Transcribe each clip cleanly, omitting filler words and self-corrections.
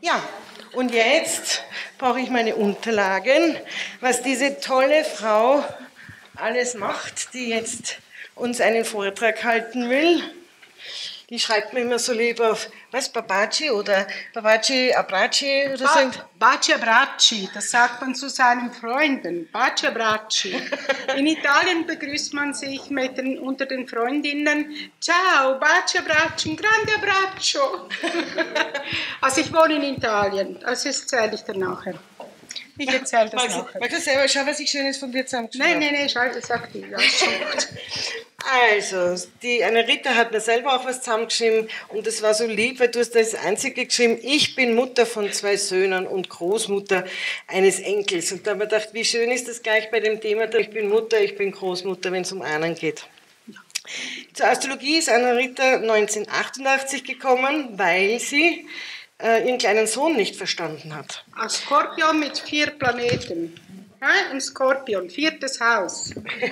Ja, und jetzt brauche ich meine Unterlagen, was diese tolle Frau alles macht, die jetzt uns einen Vortrag halten will. Die schreibt mir immer so lieb auf, was, Babaci oder Babaci Abraci oder so? Baci Abraci, das sagt man zu seinen Freunden. Baci Abraci. In Italien begrüßt man sich unter den Freundinnen. Ciao, Baci Abraci, un grande abbraccio. Also ich wohne in Italien, das erzähle ich dann nachher. Ich erzähle das nachher. Magst du selber schauen, was ich Schönes von dir zusammengeschrieben habe? Nein, schau, das sagt die. Das ist schon gut. Also, die Anna-Rita hat mir selber auch was zusammengeschrieben und das war so lieb, weil du hast das Einzige geschrieben, ich bin Mutter von 2 Söhnen und Großmutter eines Enkels. Und da habe ich gedacht, wie schön ist das gleich bei dem Thema, ich bin Mutter, ich bin Großmutter, wenn es um einen geht. Zur Astrologie ist Anna-Rita 1988 gekommen, weil sie ihren kleinen Sohn nicht verstanden hat. Ein Skorpion mit 4 Planeten. Ein Skorpion, 4. Haus.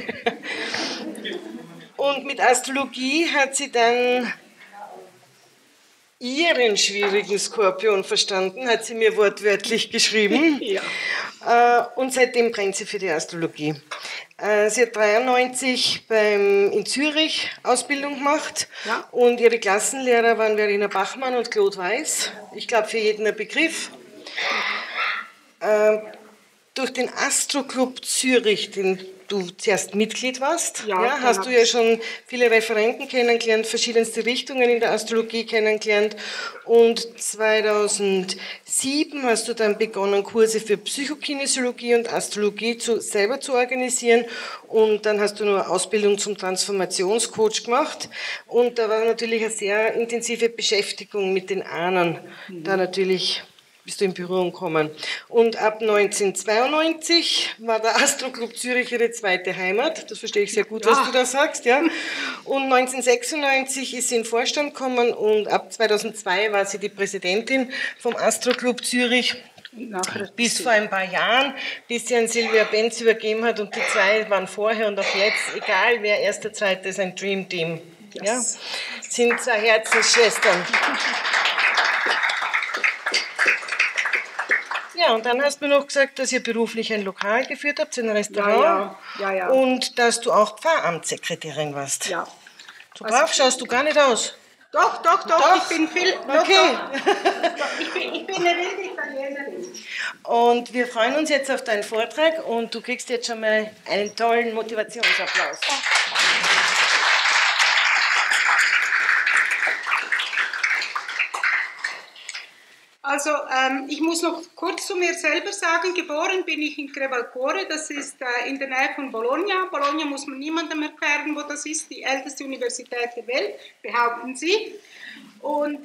Und mit Astrologie hat sie dann ihren schwierigen Skorpion verstanden, hat sie mir wortwörtlich geschrieben. Ja. Und seitdem brennt sie für die Astrologie. Sie hat 1993 in Zürich Ausbildung gemacht, ja. Und ihre Klassenlehrer waren Verena Bachmann und Claude Weiß. Ich glaube, für jeden ein Begriff. Durch den Astroclub Zürich, den du zuerst Mitglied warst, ja, hast du ja schon viele Referenten kennengelernt, verschiedenste Richtungen in der Astrologie kennengelernt. Und 2007 hast du dann begonnen, Kurse für Psychokinesiologie und Astrologie selber zu organisieren. Und dann hast du noch eine Ausbildung zum Transformationscoach gemacht. Und da war natürlich eine sehr intensive Beschäftigung mit den Ahnen. Da natürlich bist du in Berührung gekommen. Und ab 1992 war der Astroclub Zürich ihre zweite Heimat. Das verstehe ich sehr gut, was du da sagst. Ja. Und 1996 ist sie in den Vorstand gekommen und ab 2002 war sie die Präsidentin vom Astroclub Zürich. Bis vor ein paar Jahren, bis sie an Silvia Benz übergeben hat und die 2 waren vorher und auch jetzt, egal wer erster, zweiter, ist ein Dream Team. Yes. Ja. Sind 2 Herzensschwestern. Ja, und dann hast du mir noch gesagt, dass ihr beruflich ein Lokal geführt habt, ein Restaurant. Ja. Und dass du auch Pfarramtssekretärin warst. Ja. So brav schaust du gar nicht aus. Doch. Ich bin viel. Okay. Ich bin eine wilde Italienerin. Und wir freuen uns jetzt auf deinen Vortrag und du kriegst jetzt schon mal einen tollen Motivationsapplaus. Also ich muss noch kurz zu mir selber sagen, geboren bin ich in Crevalcore, das ist in der Nähe von Bologna. Bologna muss man niemandem erklären, wo das ist, die älteste Universität der Welt, behaupten sie. Und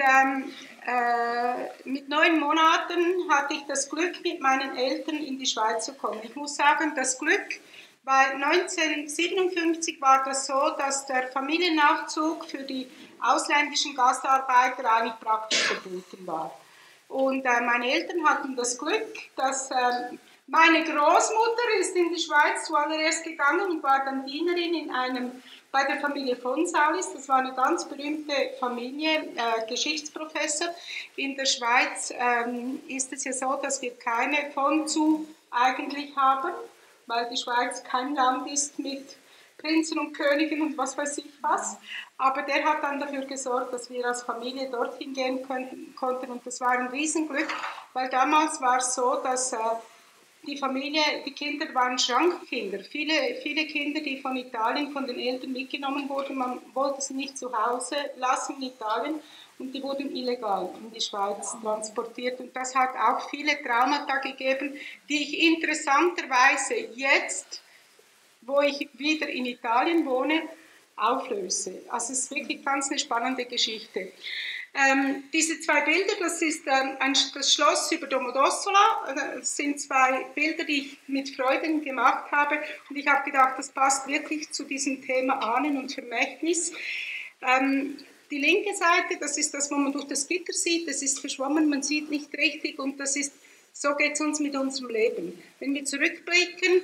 mit 9 Monaten hatte ich das Glück, mit meinen Eltern in die Schweiz zu kommen. Ich muss sagen, das Glück, weil 1957 war das so, dass der Familiennachzug für die ausländischen Gastarbeiter eigentlich praktisch verboten war. Und meine Eltern hatten das Glück, dass meine Großmutter ist in die Schweiz zuallererst gegangen und war dann Dienerin bei der Familie von Saulis. Das war eine ganz berühmte Familie, Geschichtsprofessor. In der Schweiz ist es ja so, dass wir keine von zu eigentlich haben, weil die Schweiz kein Land ist mit Prinzen und Königen und was weiß ich was. Aber der hat dann dafür gesorgt, dass wir als Familie dorthin gehen konnten. Und das war ein Riesenglück, weil damals war es so, dass die Kinder waren Schrankkinder. Viele Kinder, die von Italien, von den Eltern mitgenommen wurden, man wollte sie nicht zu Hause lassen in Italien und die wurden illegal in die Schweiz transportiert. Und das hat auch viele Traumata gegeben, die ich interessanterweise jetzt, wo ich wieder in Italien wohne, auflöse. Also es ist wirklich ganz eine spannende Geschichte. Diese 2 Bilder, das ist das Schloss über Domodossola, das sind 2 Bilder, die ich mit Freuden gemacht habe und ich habe gedacht, das passt wirklich zu diesem Thema Ahnen und Vermächtnis. Die linke Seite, das ist das, wo man durch das Gitter sieht, das ist verschwommen, man sieht nicht richtig und so geht es uns mit unserem Leben. Wenn wir zurückblicken,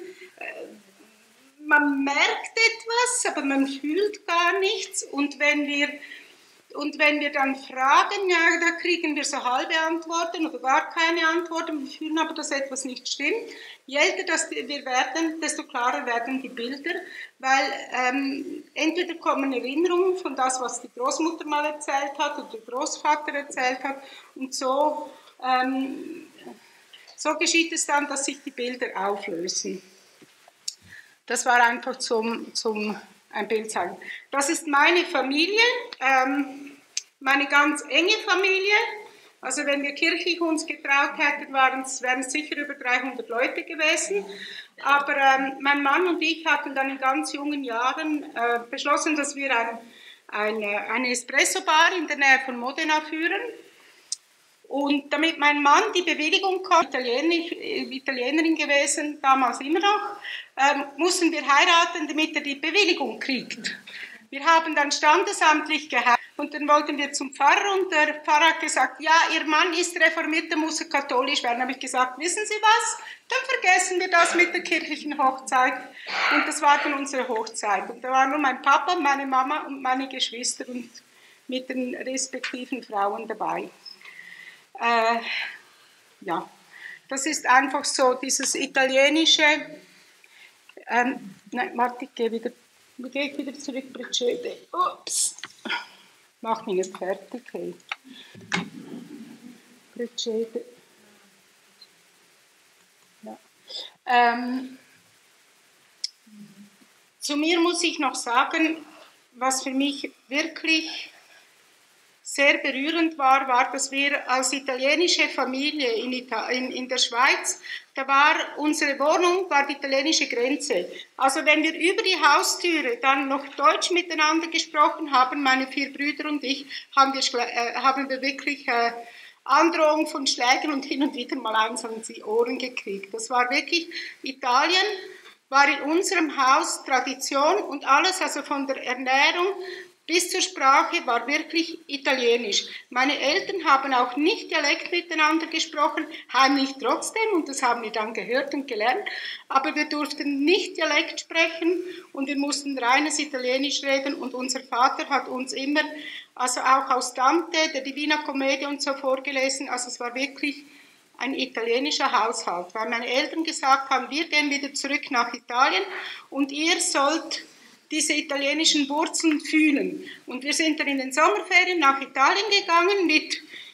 man merkt etwas, aber man fühlt gar nichts. Und wenn wir Und wenn wir dann fragen, ja, da kriegen wir so halbe Antworten oder gar keine Antworten, wir fühlen aber, dass etwas nicht stimmt. Je älter wir werden, desto klarer werden die Bilder, weil entweder kommen Erinnerungen von das, was die Großmutter mal erzählt hat oder der Großvater erzählt hat, und so geschieht es dann, dass sich die Bilder auflösen. Das war einfach zum ein Bild zeigen. Das ist meine Familie, meine ganz enge Familie. Also wenn wir kirchlich uns getraut hätten, wären es sicher über 300 Leute gewesen. Aber mein Mann und ich hatten dann in ganz jungen Jahren beschlossen, dass wir eine Espresso-Bar in der Nähe von Modena führen. Und damit mein Mann die Bewilligung bekam, Italienerin gewesen, damals immer noch, mussten wir heiraten, damit er die Bewilligung kriegt. Wir haben dann standesamtlich geheiratet und dann wollten wir zum Pfarrer und der Pfarrer hat gesagt, ja, Ihr Mann ist reformiert, der muss katholisch werden. Dann habe ich gesagt, wissen Sie was, dann vergessen wir das mit der kirchlichen Hochzeit. Und das war dann unsere Hochzeit. Und da war nur mein Papa, meine Mama und meine Geschwister und mit den respektiven Frauen dabei. Ja, das ist einfach so dieses italienische, nein, warte, ich gehe wieder zurück, Bricede. Ups, mach mich nicht fertig, hey. Bricede. Ja. Zu mir muss ich noch sagen, was für mich wirklich sehr berührend war, dass wir als italienische Familie in der Schweiz, da war unsere Wohnung die italienische Grenze. Also wenn wir über die Haustüre dann noch Deutsch miteinander gesprochen haben, meine 4 Brüder und ich, haben wir wirklich Androhung von Schlägen und hin und wieder mal eins an die Ohren gekriegt. Das war wirklich, Italien war in unserem Haus Tradition und alles, also von der Ernährung bis zur Sprache war wirklich italienisch. Meine Eltern haben auch nicht Dialekt miteinander gesprochen, heimlich trotzdem, und das haben wir dann gehört und gelernt, aber wir durften nicht Dialekt sprechen und wir mussten reines Italienisch reden und unser Vater hat uns immer, also auch aus Dante, der Divina Commedia und so vorgelesen, also es war wirklich ein italienischer Haushalt, weil meine Eltern gesagt haben, wir gehen wieder zurück nach Italien und ihr sollt diese italienischen Wurzeln fühlen. Und wir sind dann in den Sommerferien nach Italien gegangen mit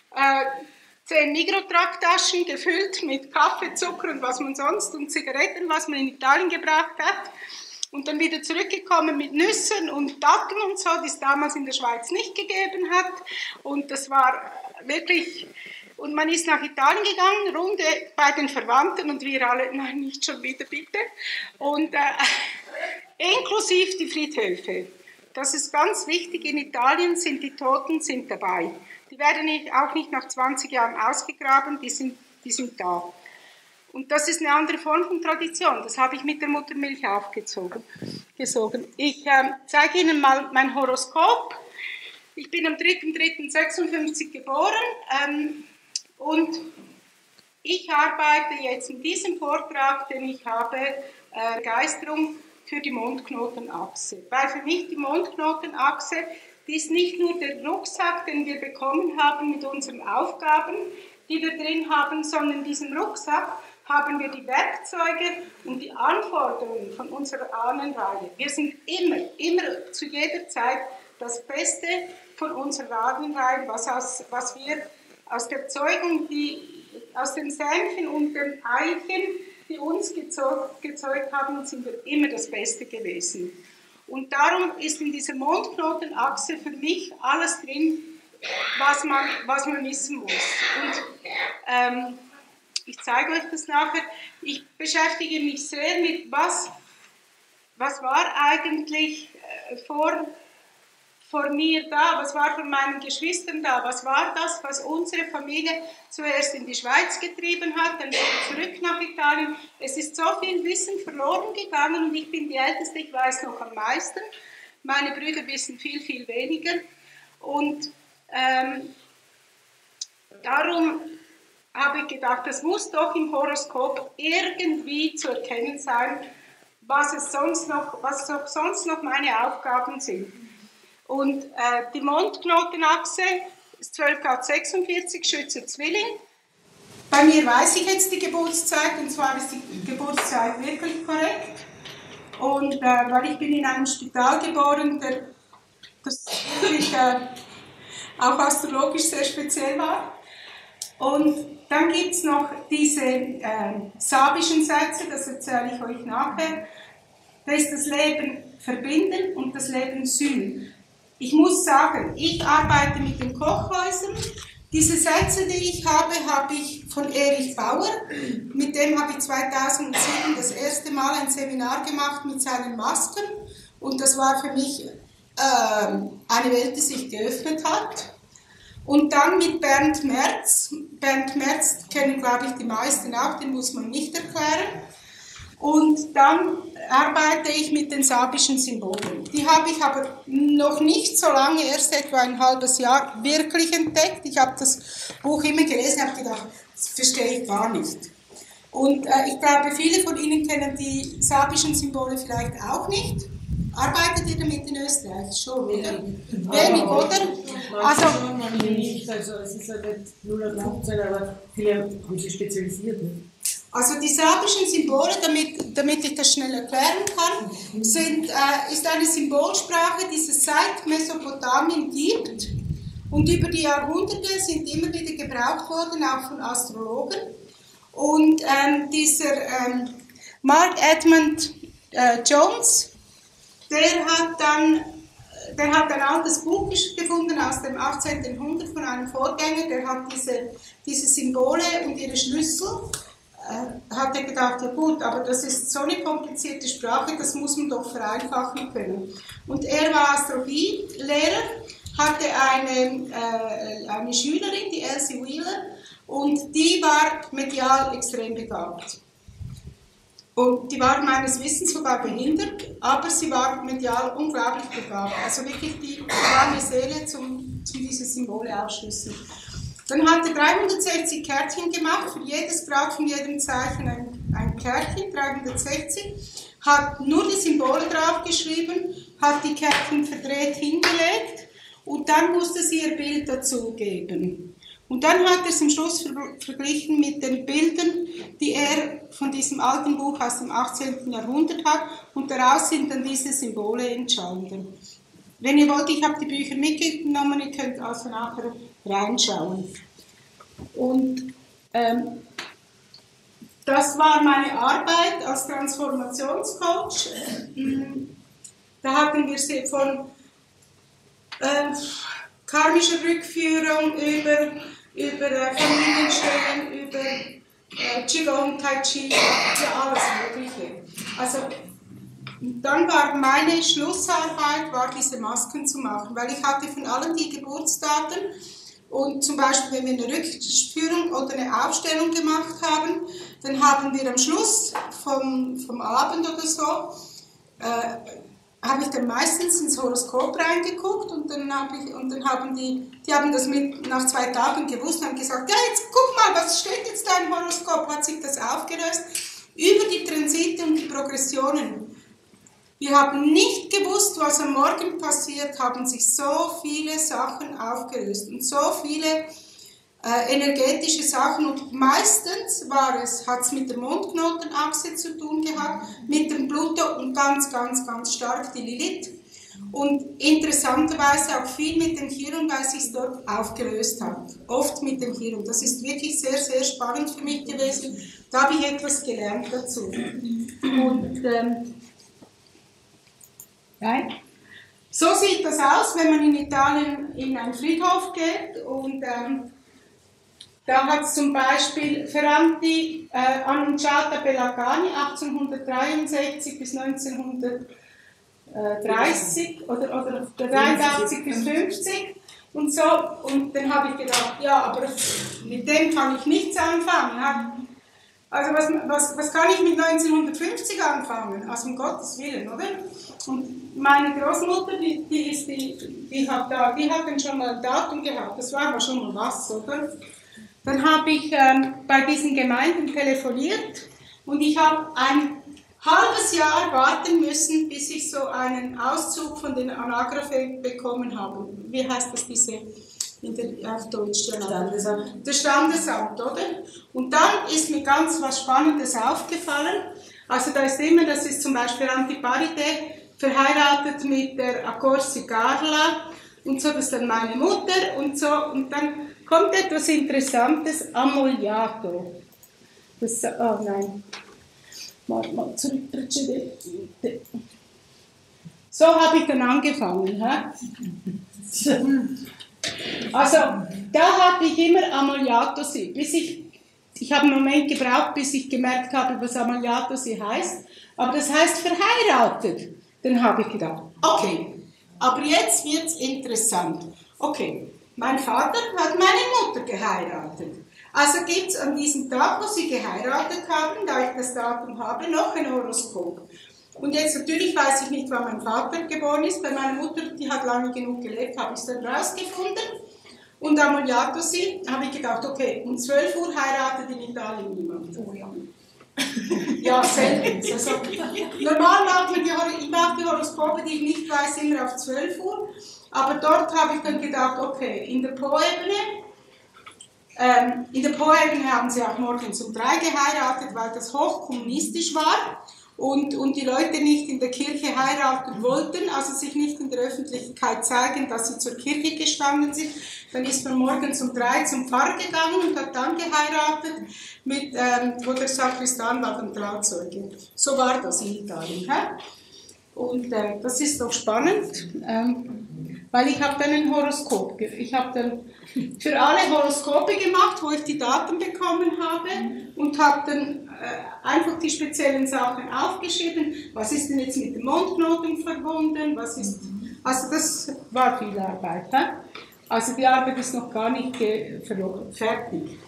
10 Migros-Tragtaschen gefüllt mit Kaffee, Zucker und was man sonst und Zigaretten, was man in Italien gebracht hat. Und dann wieder zurückgekommen mit Nüssen und Datteln und so, die es damals in der Schweiz nicht gegeben hat. Und das war wirklich... Und man ist nach Italien gegangen, Runde bei den Verwandten und wir alle, nein, nicht schon wieder, bitte. Und inklusive die Friedhöfe. Das ist ganz wichtig, in Italien sind die Toten dabei. Die werden auch nicht nach 20 Jahren ausgegraben, die sind da. Und das ist eine andere Form von Tradition, das habe ich mit der Muttermilch aufgesogen. Ich zeige Ihnen mal mein Horoskop. Ich bin am 3.3.56 geboren und ich arbeite jetzt in diesem Vortrag, den ich habe, Begeisterung für die Mondknotenachse. Weil für mich die Mondknotenachse, die ist nicht nur der Rucksack, den wir bekommen haben mit unseren Aufgaben, die wir drin haben, sondern in diesem Rucksack haben wir die Werkzeuge und die Anforderungen von unserer Ahnenreihe. Wir sind immer zu jeder Zeit das Beste von unserer Ahnenreihe, was wir aus der Zeugung, aus den Sämchen und den Eichen, die uns gezeugt haben, sind wir immer das Beste gewesen. Und darum ist in dieser Mondknotenachse für mich alles drin, was man wissen muss. Und ich zeige euch das nachher. Ich beschäftige mich sehr mit, was war eigentlich vor mir da, was war von meinen Geschwistern da, was war das, was unsere Familie zuerst in die Schweiz getrieben hat, dann wieder zurück nach Italien. Es ist so viel Wissen verloren gegangen und ich bin die Älteste, ich weiß noch am meisten. Meine Brüder wissen viel, viel weniger. Und darum habe ich gedacht, das muss doch im Horoskop irgendwie zu erkennen sein, was sonst noch meine Aufgaben sind. Und die Mondknotenachse ist 12 Grad 46, Schütze Zwilling. Bei mir weiß ich jetzt die Geburtszeit, und zwar ist die Geburtszeit wirklich korrekt. Und weil ich bin in einem Spital geboren, das wirklich auch astrologisch sehr speziell war. Und dann gibt es noch diese sabischen Sätze, das erzähle ich euch nachher. Da ist das Leben verbinden und das Leben sühnen. Ich muss sagen, ich arbeite mit den Kochhäusern. Diese Sätze, die ich habe ich von Erich Bauer. Mit dem habe ich 2007 das erste Mal ein Seminar gemacht mit seinen Masken. Und das war für mich eine Welt, die sich geöffnet hat. Und dann mit Bernd Merz. Bernd Merz kennen, glaube ich, die meisten auch, den muss man nicht erklären. Und dann arbeite ich mit den sabischen Symbolen. Die habe ich aber noch nicht so lange, erst etwa ein halbes Jahr, wirklich entdeckt. Ich habe das Buch immer gelesen und habe gedacht, das verstehe ich gar nicht. Und ich glaube, viele von Ihnen kennen die sabischen Symbole vielleicht auch nicht. Arbeitet ihr damit in Österreich? Schon, oder? Wenig, oder? Also es ist ja nicht 015, aber viele haben sich spezialisiert. Ne? Also die sabischen Symbole, damit ich das schnell erklären kann, ist eine Symbolsprache, die es seit Mesopotamien gibt. Und über die Jahrhunderte sind immer wieder gebraucht worden, auch von Astrologen. Und dieser Mark Edmund Jones, der hat ein altes Buch gefunden aus dem 18. Jahrhundert von einem Vorgänger, der hat diese Symbole und ihre Schlüssel, hat er gedacht, ja gut, aber das ist so eine komplizierte Sprache, das muss man doch vereinfachen können. Und er war Astrologielehrer, hatte eine Schülerin, die Elsie Wheeler, und die war medial extrem begabt. Und die war meines Wissens sogar behindert, aber sie war medial unglaublich begabt. Also wirklich, die war eine Seele, zum diese Symbole aufschlüsseln. Dann hat er 360 Kärtchen gemacht, für jedes Grad von jedem Zeichen ein Kärtchen, 360, hat nur die Symbole draufgeschrieben, hat die Kärtchen verdreht hingelegt und dann musste sie ihr Bild dazugeben. Und dann hat er es am Schluss verglichen mit den Bildern, die er von diesem alten Buch aus dem 18. Jahrhundert hat, und daraus sind dann diese Symbole entstanden. Wenn ihr wollt, ich habe die Bücher mitgenommen, ihr könnt also nachher reinschauen. Und das war meine Arbeit als Transformationscoach. Da hatten wir von karmischer Rückführung über Familienstellen, über Qigong, Tai Chi, ja alles Mögliche. Also dann war meine Schlussarbeit, diese Masken zu machen, weil ich hatte von allen die Geburtsdaten, und zum Beispiel, wenn wir eine Rückführung oder eine Aufstellung gemacht haben, dann haben wir am Schluss vom Abend oder so, habe ich dann meistens ins Horoskop reingeguckt, und dann haben die haben das nach 2 Tagen gewusst und haben gesagt, ja, jetzt guck mal, was steht jetzt da im Horoskop, hat sich das aufgelöst, über die Transite und die Progressionen. Wir haben nicht gewusst, was am Morgen passiert, haben sich so viele Sachen aufgelöst und so viele energetische Sachen, und meistens hat es mit der Mondknotenachse zu tun gehabt, mit dem Pluto und ganz, ganz, ganz stark die Lilith, und interessanterweise auch viel mit dem Chiron, weil es sich dort aufgelöst hat, oft mit dem Chiron. Das ist wirklich sehr, sehr spannend für mich gewesen, da habe ich etwas gelernt dazu. Und nein. So sieht das aus, wenn man in Italien in einen Friedhof geht, und da hat es zum Beispiel Ferranti Annunciata Pelagani 1863 bis 1930 oder 83 bis 50 und so. Und dann habe ich gedacht, ja, aber mit dem kann ich nichts anfangen. Also was kann ich mit 1950 anfangen? Also um Gottes Willen, oder? Und meine Großmutter, die hat dann schon mal ein Datum gehabt, das war aber schon mal was, oder? Dann habe ich bei diesen Gemeinden telefoniert, und ich habe ein halbes Jahr warten müssen, bis ich so einen Auszug von den Anagrafe bekommen habe. Wie heißt das auf Deutsch? Standesamt. Das Standesamt, oder? Und dann ist mir ganz was Spannendes aufgefallen. Also da ist immer, das ist zum Beispiel Antiparite, verheiratet mit der Accorsi Carla und so, das ist dann meine Mutter und so. Und dann kommt etwas Interessantes, Amogliato. Das, oh nein. Mal zurückrutschen. So habe ich dann angefangen. Also, da habe ich immer Amogliatosi. Ich habe einen Moment gebraucht, bis ich gemerkt habe, was Amogliatosi heißt. Aber das heißt verheiratet. Dann habe ich gedacht, okay, aber jetzt wird es interessant. Okay, mein Vater hat meine Mutter geheiratet. Also gibt es an diesem Tag, wo sie geheiratet haben, da ich das Datum habe, noch ein Horoskop. Und jetzt natürlich weiß ich nicht, wann mein Vater geboren ist. Bei meiner Mutter, die hat lange genug gelebt, habe ich es dann rausgefunden. Und Amogliatosi habe ich gedacht, okay, um 12 Uhr heiratet in Italien niemand. Oh ja. Ja, selten. Also, normal mache ich die Horoskope, die ich nicht weiß, immer auf 12 Uhr. Aber dort habe ich dann gedacht, okay, in der Po-Ebene haben sie auch morgens um 3 geheiratet, weil das hochkommunistisch war und die Leute nicht in der Kirche heiraten wollten, also sich nicht in der Öffentlichkeit zeigen, dass sie zur Kirche gestanden sind. Dann ist man morgens um 3 zum Pfarrer gegangen und hat dann geheiratet, wo der Sakristan war dann Trauzeuge. So war das in Italien. Und das ist doch spannend, weil ich habe dann ein Horoskop. Ich habe dann für alle Horoskope gemacht, wo ich die Daten bekommen habe und habe dann einfach die speziellen Sachen aufgeschrieben. Was ist denn jetzt mit dem Mondknoten verbunden? Also das war viel Arbeit. Also die Arbeit ist noch gar nicht fertig.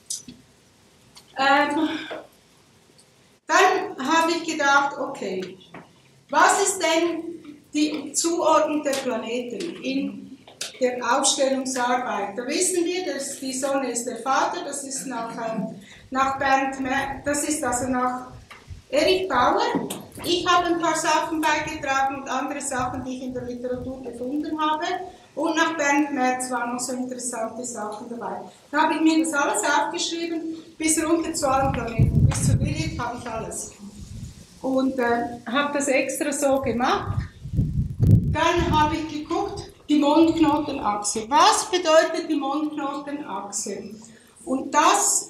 Dann habe ich gedacht, okay, was ist denn die Zuordnung der Planeten in der Aufstellungsarbeit? Da wissen wir, dass die Sonne ist der Vater, das ist nach Bernd Merz, das ist also nach Erich Bauer. Ich habe ein paar Sachen beigetragen und andere Sachen, die ich in der Literatur gefunden habe. Und nach Bernd Merz waren noch so interessante Sachen dabei. Da habe ich mir das alles aufgeschrieben, bis runter zu allen Planeten. Bis zur Lilith habe ich alles. Und habe das extra so gemacht. Dann habe ich geguckt, die Mondknotenachse. Was bedeutet die Mondknotenachse? Und das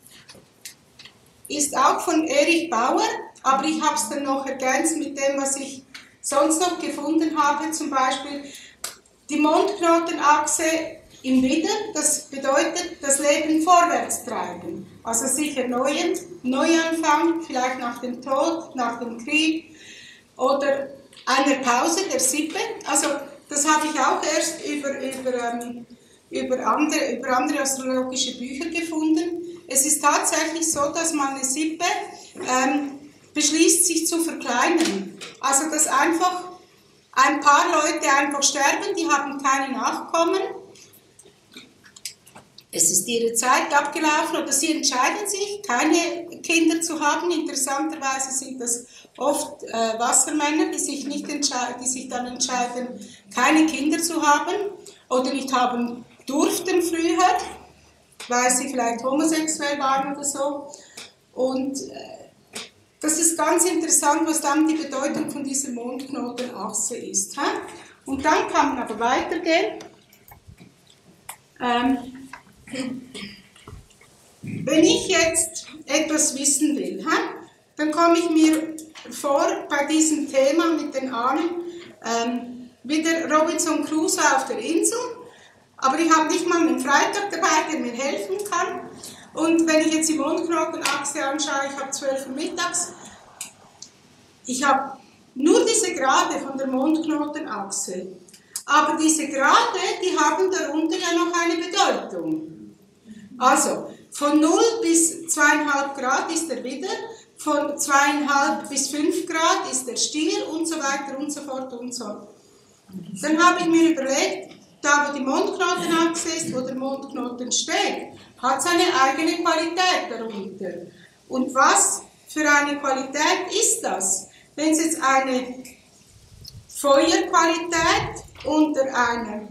ist auch von Erich Bauer, aber ich habe es dann noch ergänzt mit dem, was ich sonst noch gefunden habe. Zum Beispiel die Mondknotenachse im Widder, das bedeutet das Leben vorwärts treiben. Also sich erneuern, Neuanfang, vielleicht nach dem Tod, nach dem Krieg oder einer Pause der Sippe. Also das habe ich auch erst über andere astrologische Bücher gefunden. Es ist tatsächlich so, dass man eine Sippe beschließt, sich zu verkleinern. Also dass einfach ein paar Leute einfach sterben, die haben keine Nachkommen. Es ist ihre Zeit abgelaufen oder sie entscheiden sich, keine Kinder zu haben. Interessanterweise sind das oft Wassermänner, die sich dann entscheiden, keine Kinder zu haben oder nicht haben durften früher, weil sie vielleicht homosexuell waren oder so. Und das ist ganz interessant, was dann die Bedeutung von dieser Mondknotenachse ist. Und dann kann man aber weitergehen. Wenn ich jetzt etwas wissen will, dann komme ich mir vor bei diesem Thema mit den Ahnen wie der Robinson Crusoe auf der Insel, aber ich habe nicht mal einen Freitag dabei, der mir helfen kann. Und wenn ich jetzt die Mondknotenachse anschaue, ich habe 12 Uhr mittags, ich habe nur diese Grade von der Mondknotenachse, aber diese Grade, die haben darunter ja noch eine Bedeutung. Also, von 0 bis 2,5 Grad ist der Widder, von 2,5 bis 5 Grad ist der Stier und so weiter und so fort und so. Dann habe ich mir überlegt, da wo die Mondknotenachse ist, wo der Mondknoten steht, hat seine eigene Qualität darunter. Und was für eine Qualität ist das? Wenn es jetzt eine Feuerqualität unter einer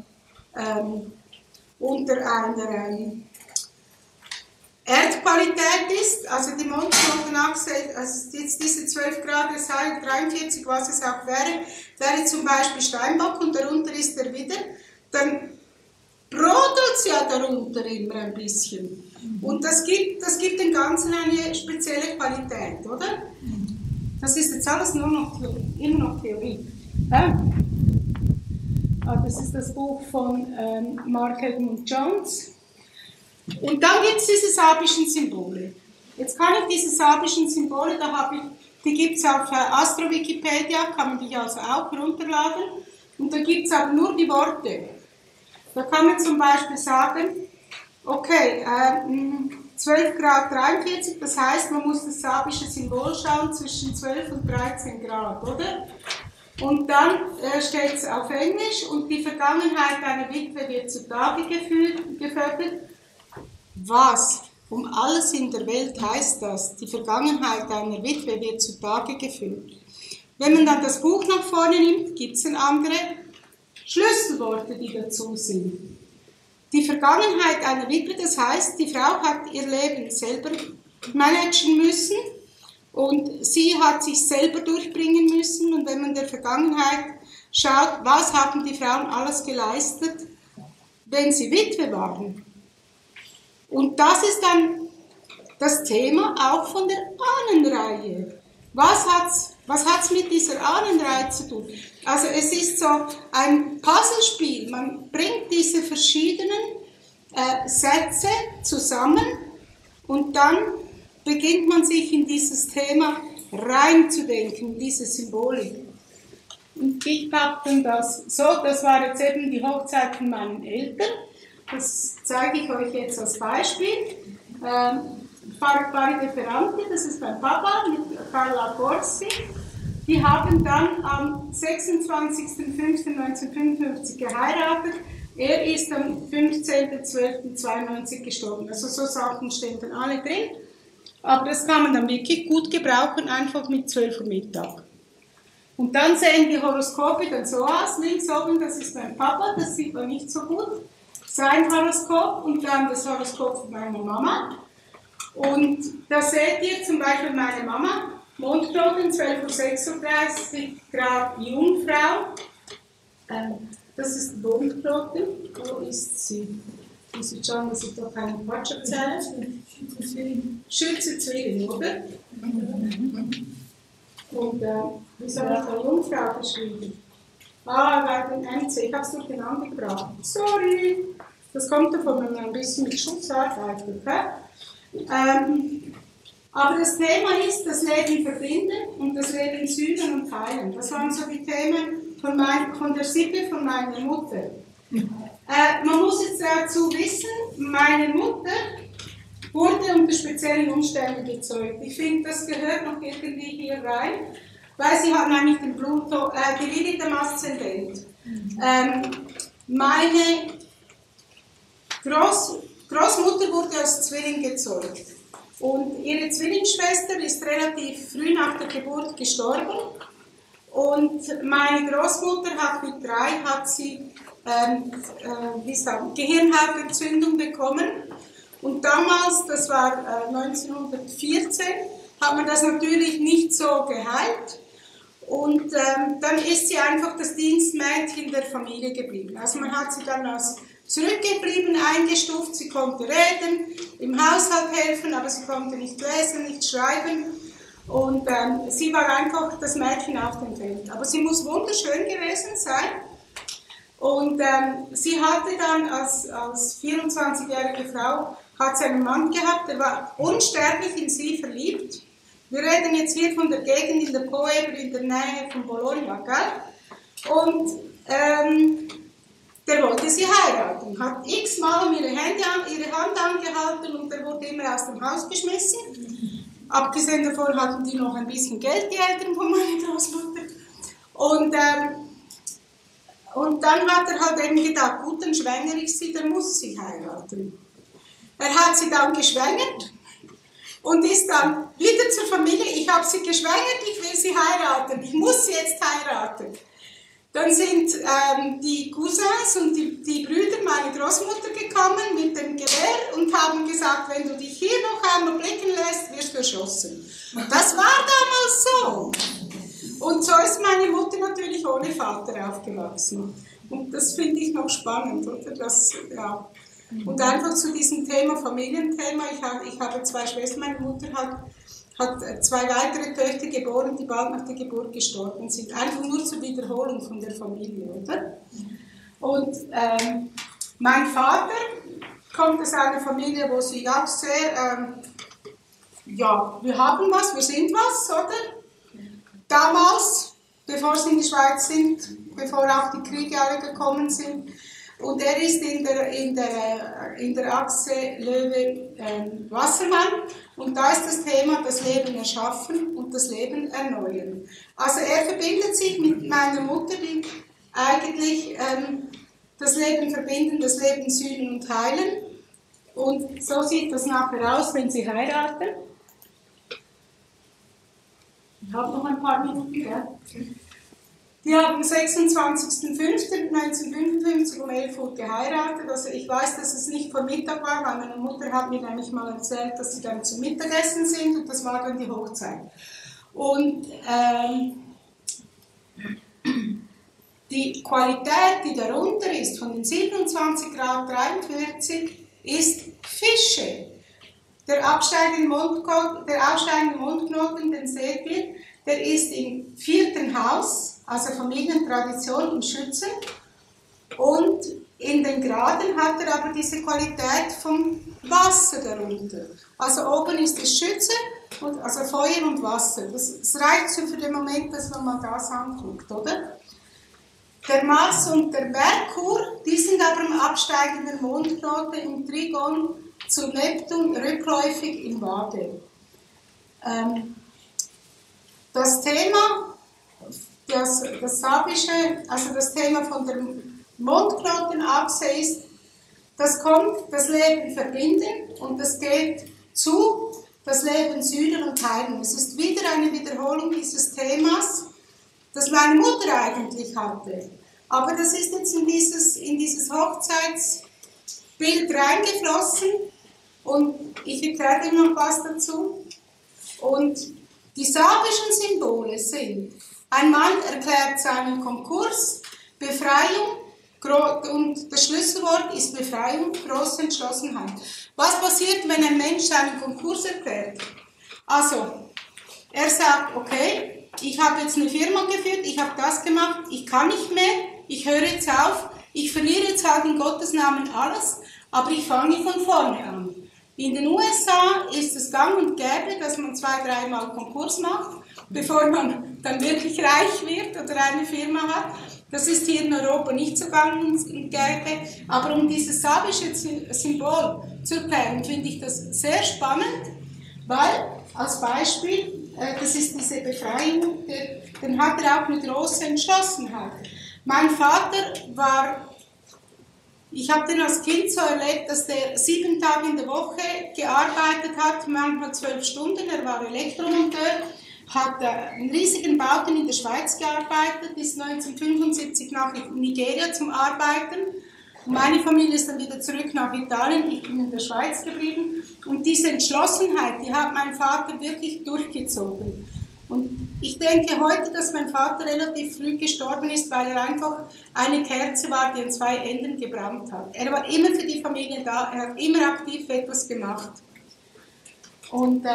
Erdqualität ist, also die Mondknotenachse, also jetzt diese 12 Grad, 43, was es auch wäre zum Beispiel Steinbock und darunter ist der Widder, dann brodelt es ja darunter immer ein bisschen. Und das gibt dem Ganzen eine spezielle Qualität, oder? Das ist jetzt alles immer noch Theorie. Das ist das Buch von Mark Edmund Jones. Und dann gibt es diese sabischen Symbole. Jetzt kann ich diese sabischen Symbole, die gibt es auf Astro-Wikipedia, kann man die also auch runterladen. Und da gibt es aber nur die Worte. Da kann man zum Beispiel sagen, okay, 12 Grad 43, das heißt, man muss das sabische Symbol schauen zwischen 12 und 13 Grad, oder? Und dann steht es auf Englisch und die Vergangenheit einer Witwe wird zutage gefördert. Was um alles in der Welt heißt das? Die Vergangenheit einer Witwe wird zutage geführt. Wenn man dann das Buch nach vorne nimmt, gibt es dann andere Schlüsselworte, die dazu sind. Die Vergangenheit einer Witwe, das heißt, die Frau hat ihr Leben selber managen müssen und sie hat sich selber durchbringen müssen. Und wenn man der Vergangenheit schaut, was haben die Frauen alles geleistet, wenn sie Witwe waren? Und das ist dann das Thema auch von der Ahnenreihe. Was hat's mit dieser Ahnenreihe zu tun? Also es ist so ein Puzzlespiel. Man bringt diese verschiedenen Sätze zusammen und dann beginnt man sich in dieses Thema reinzudenken, in diese Symbolik. Und ich packe dann das so, das war jetzt eben die Hochzeit von meinen Eltern. Das zeige ich euch jetzt als Beispiel. Pfarrer Ferrante, das ist mein Papa mit Carla Corsi. Die haben dann am 26.05.1955 geheiratet. Er ist am 15.12.92 gestorben. Also so Sachen stehen dann alle drin. Aber das kann man dann wirklich gut gebrauchen, einfach mit 12 Uhr Mittag. Und dann sehen die Horoskope dann so aus. Links oben, das ist mein Papa, das sieht man nicht so gut. Sein Horoskop und dann das Horoskop von meiner Mama. Und da seht ihr zum Beispiel meine Mama, Mondknoten 12.36 Uhr Grad Jungfrau. Das ist Mondknoten. Wo ist sie? Ich muss jetzt schauen, dass ich da keinen Quatsch erzähle. Schütze Zwilling, oder? Und wieso habe ich da Jungfrau geschrieben? Bei den MC, ich habe es durcheinander gebracht. Sorry, das kommt davon, wenn man ein bisschen mit Schutz arbeitet. Aber das Thema ist das Leben verbinden und das Leben sühnen und teilen. Das waren so die Themen von der Sippe von meiner Mutter. Man muss jetzt dazu wissen, meine Mutter wurde unter speziellen Umständen gezeugt. Ich finde, das gehört noch irgendwie hier rein, weil sie hat nämlich den Pluto, die Lilith am Aszendent. Meine Großmutter wurde als Zwilling gezeugt. Und ihre Zwillingsschwester ist relativ früh nach der Geburt gestorben. Und meine Großmutter hat mit 3 Gehirnhautentzündung bekommen. Und damals, das war 1914, hat man das natürlich nicht so geheilt. Und dann ist sie einfach das Dienstmädchen der Familie geblieben. Also man hat sie dann als zurückgeblieben eingestuft. Sie konnte reden, im Haushalt helfen, aber sie konnte nicht lesen, nicht schreiben. Und sie war einfach das Mädchen auf dem Feld. Aber sie muss wunderschön gewesen sein. Und sie hatte dann als 24-jährige Frau hat sie einen Mann gehabt, der war unsterblich in sie verliebt. Wir reden jetzt hier von der Gegend in der Po Eber in der Nähe von Bologna, gell? Und der wollte sie heiraten, hat x-mal ihre Hand angehalten und der wurde immer aus dem Haus geschmissen. Abgesehen davon hatten die noch ein bisschen Geld, die Eltern von meiner Großmutter. Und dann hat er halt eben gedacht, gut, dann schwängere ich sie, dann muss sie heiraten. Er hat sie dann geschwängert und ist dann wieder zur Familie. Ich habe sie geschwängert, ich will sie heiraten, ich muss sie jetzt heiraten. Dann sind die Cousins und die Brüder meiner Großmutter gekommen mit dem Gewehr und haben gesagt, wenn du dich hier noch einmal blicken lässt, wirst du erschossen. Das war damals so. Und so ist meine Mutter natürlich ohne Vater aufgewachsen. Und das finde ich noch spannend, oder? Das, ja. Und einfach zu diesem Thema, Familienthema, ich habe 2 Schwestern, meine Mutter hat 2 weitere Töchter geboren, die bald nach der Geburt gestorben sind. Einfach nur zur Wiederholung von der Familie, oder? Und mein Vater kommt aus einer Familie, wo sie auch sehr, ja, wir haben was, wir sind was, oder? Damals, bevor sie in die Schweiz sind, bevor auch die Kriege alle gekommen sind. Und er ist in der Achse Löwe-Wassermann. Und da ist das Thema das Leben erschaffen und das Leben erneuern. Also er verbindet sich mit meiner Mutter, die eigentlich das Leben verbinden, das Leben sühnen und heilen. Und so sieht das nachher aus, wenn sie heiraten. Ich habe noch ein paar Minuten, ja. Die haben am 26.05.1955 um 11 Uhr geheiratet. Also ich weiß, dass es nicht vor Mittag war, weil meine Mutter hat mir nämlich mal erzählt, dass sie dann zum Mittagessen sind und das war dann die Hochzeit. Und die Qualität, die darunter ist, von den 27 Grad 43, ist Fische. Der aufsteigende Mondknoten, den seht ihr, der ist im 4. Haus, also Familientradition im Schützen. Und in den Graden hat er aber diese Qualität vom Wasser darunter. Also oben ist das Schütze, also Feuer und Wasser. Das reicht so für den Moment, dass man mal das anguckt, oder? Der Mars und der Merkur, die sind aber im absteigenden Mondknoten im Trigon zu Neptun rückläufig im Waage. Das Thema, das Sabische, also das Thema von der Mondknotenachse ist, das kommt, das Leben verbinden und das geht zu, das Leben sühnen und heilen. Es ist wieder eine Wiederholung dieses Themas, das meine Mutter eigentlich hatte. Aber das ist jetzt in dieses Hochzeitsbild reingeflossen und ich erkläre dir noch was dazu. Und die sabischen Symbole sind, ein Mann erklärt seinen Konkurs, Befreiung, und das Schlüsselwort ist Befreiung, große Entschlossenheit. Was passiert, wenn ein Mensch seinen Konkurs erklärt? Also, er sagt, okay, ich habe jetzt eine Firma geführt, ich habe das gemacht, ich kann nicht mehr, ich höre jetzt auf, ich verliere jetzt halt in Gottes Namen alles, aber ich fange von vorne an. In den USA ist es gang und gäbe, dass man 2-3 Mal Konkurs macht, bevor man dann wirklich reich wird oder eine Firma hat. Das ist hier in Europa nicht so gang und gäbe. Aber um dieses sabische Symbol zu erklären, finde ich das sehr spannend, weil, als Beispiel, das ist diese Befreiung, dann hat er auch eine große Entschlossenheit. Mein Vater war... Ich habe den als Kind so erlebt, dass der 7 Tage in der Woche gearbeitet hat, manchmal 12 Stunden. Er war Elektromonteur, hat in riesigen Bauten in der Schweiz gearbeitet, ist 1975 nach Nigeria zum Arbeiten. Meine Familie ist dann wieder zurück nach Italien, ich bin in der Schweiz geblieben. Und diese Entschlossenheit, die hat mein Vater wirklich durchgezogen. Und ich denke heute, dass mein Vater relativ früh gestorben ist, weil er einfach eine Kerze war, die an 2 Enden gebrannt hat. Er war immer für die Familie da, er hat immer aktiv etwas gemacht. Und